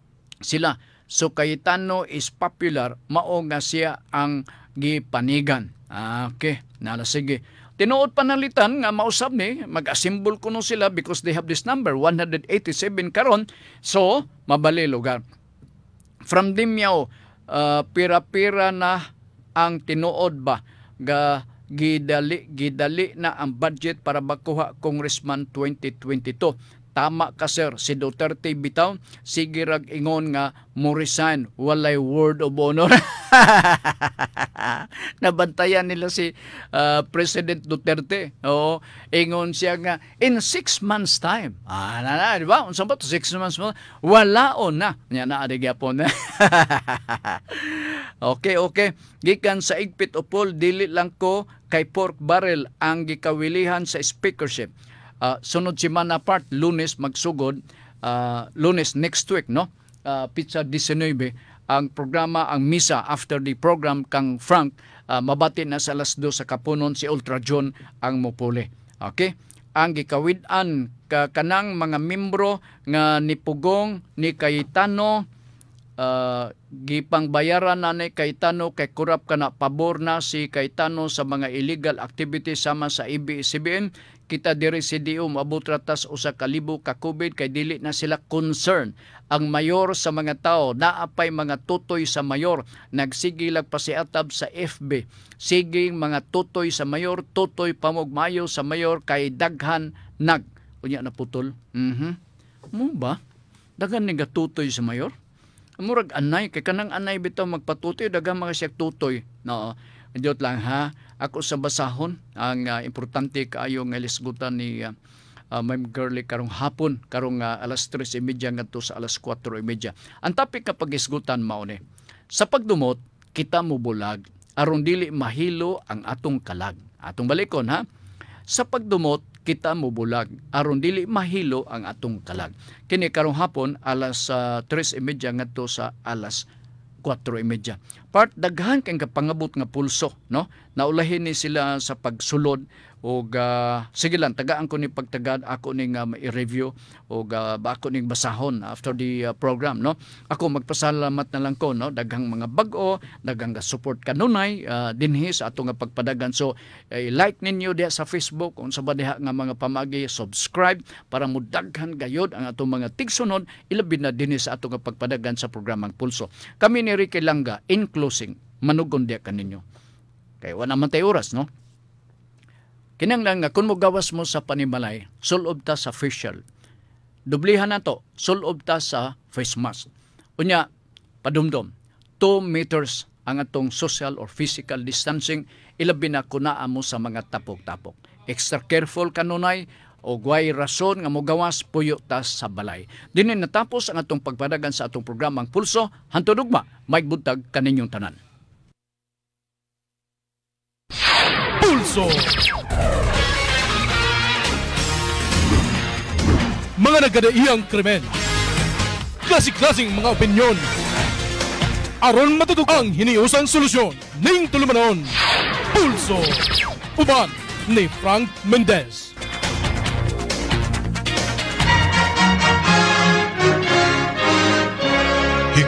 sila. So Cayetano is popular, mao nga siya ang gipanigan. Ah, okay, nala sige. Tinuod panalitan nga mausab ni mag-assemble kuno sila because they have this number one hundred eighty-seven karon. So mabali lugar. From Dimyao, uh, pira-pira na ang tinuod ba ga gidali gidali na ang budget para makuha Congressman twenty twenty-two. Tama ka sir, si Duterte bitaw sige rag ingon nga mo resign, walay word of honor. Nabantayan nila si uh, President Duterte. Oo, ingon siya nga in six months time. Ah, na, na di ba? Unsa ba to six months mo? Wala on na. Nya na adi gyapon. Okay, okay. Gikan sa igpit upol dili lang ko kay pork barrel ang gikawilihan sa speakership. Uh, sunod semana part Lunes magsugod, uh, Lunes next week no. Uh, pizza nineteen ang programa ang misa after the program kang Frank uh, mabati na sa alas dos sa kapunon si Ultra John ang mupuli. Okay? Ang gikawid-an ka kanang mga membro nga nipugong ni Cayetano uh, gipang bayaran na ni Cayetano kay kurap kana pabor na si Cayetano sa mga illegal activities sama sa A B S C B N. Kita diri si D O maabot ratas usa ka libo ka COVID kay dili na sila concern ang mayor sa mga tao. Naapay mga tutoy sa mayor nagsigilag pasiatab sa F B. Siging mga tutoy sa mayor, tutoy pamugmayo sa mayor kay daghan nag unya na putol. Mhm. Mo ba? Daghan ni gatutoy sa mayor? Murag anay kay kanang anay bitaw magpatutoy daghan mga siya tutoy. No. Diyot lang ha. Ako sa basahon ang uh, importante kaayo nga lisgutan ni uh, uh, Ma'am Girlie karong hapon karong uh, alas tres y media ngadto sa alas kwatro y media. Ang topic nga pagisgutan mao ni sa pagdumot kita mo bulag aron dili mahilo ang atong kalag. Atong balikon ha. Sa pagdumot kita mo bulag aron dili mahilo ang atong kalag. Kini karong hapon alas uh, tres y media ngadto sa alas kwatro y media. Part daghan kay kapangabot nga pulso, no? Naulahin ni sila sa pagsulod og uh, sige lang tagaan ko ni pagtagad ako ning uh, i-review og uh, ba ako ning basahon after the uh, program, no? Ako magpasalamat na lang ko, no? Daghang mga bag-o, daghang ga support kanunay uh, dinhi sa ato nga pagpadagan. So uh, like ninyo diha sa Facebook unsa ba diha nga mga pamagi, subscribe para mudaghan gayod ang atong mga tigsunod ilabi na dinhi sa ato nga pagpadagan sa programang Pulso. Kami ni Ricky Langga in closing manugon diha kaninyo. Kay wala man tay oras, no? Kinanglan nga kung mo gawas mo sa panimalay, sulob ta sa facial. Dublihan na to, sulob ta sa face mask. Unya, padumdum, two meters ang atong social or physical distancing, ilabi na kunaa mo sa mga tapok-tapok. Extra careful kanunay o guay rason nga mogawas puyo tas sa balay. Dinhi natapos ang atong pagpadagan sa atong programang Pulso. Hantod ugma, maigbuntag kaninyong tanan. Pulso. Mga nagkadaiyang krimen. Klasik-klasing mga opinyon. Aron matutug ang hiniusang solusyon ning tulumanon. Pulso. Uban ni Frank Mendez.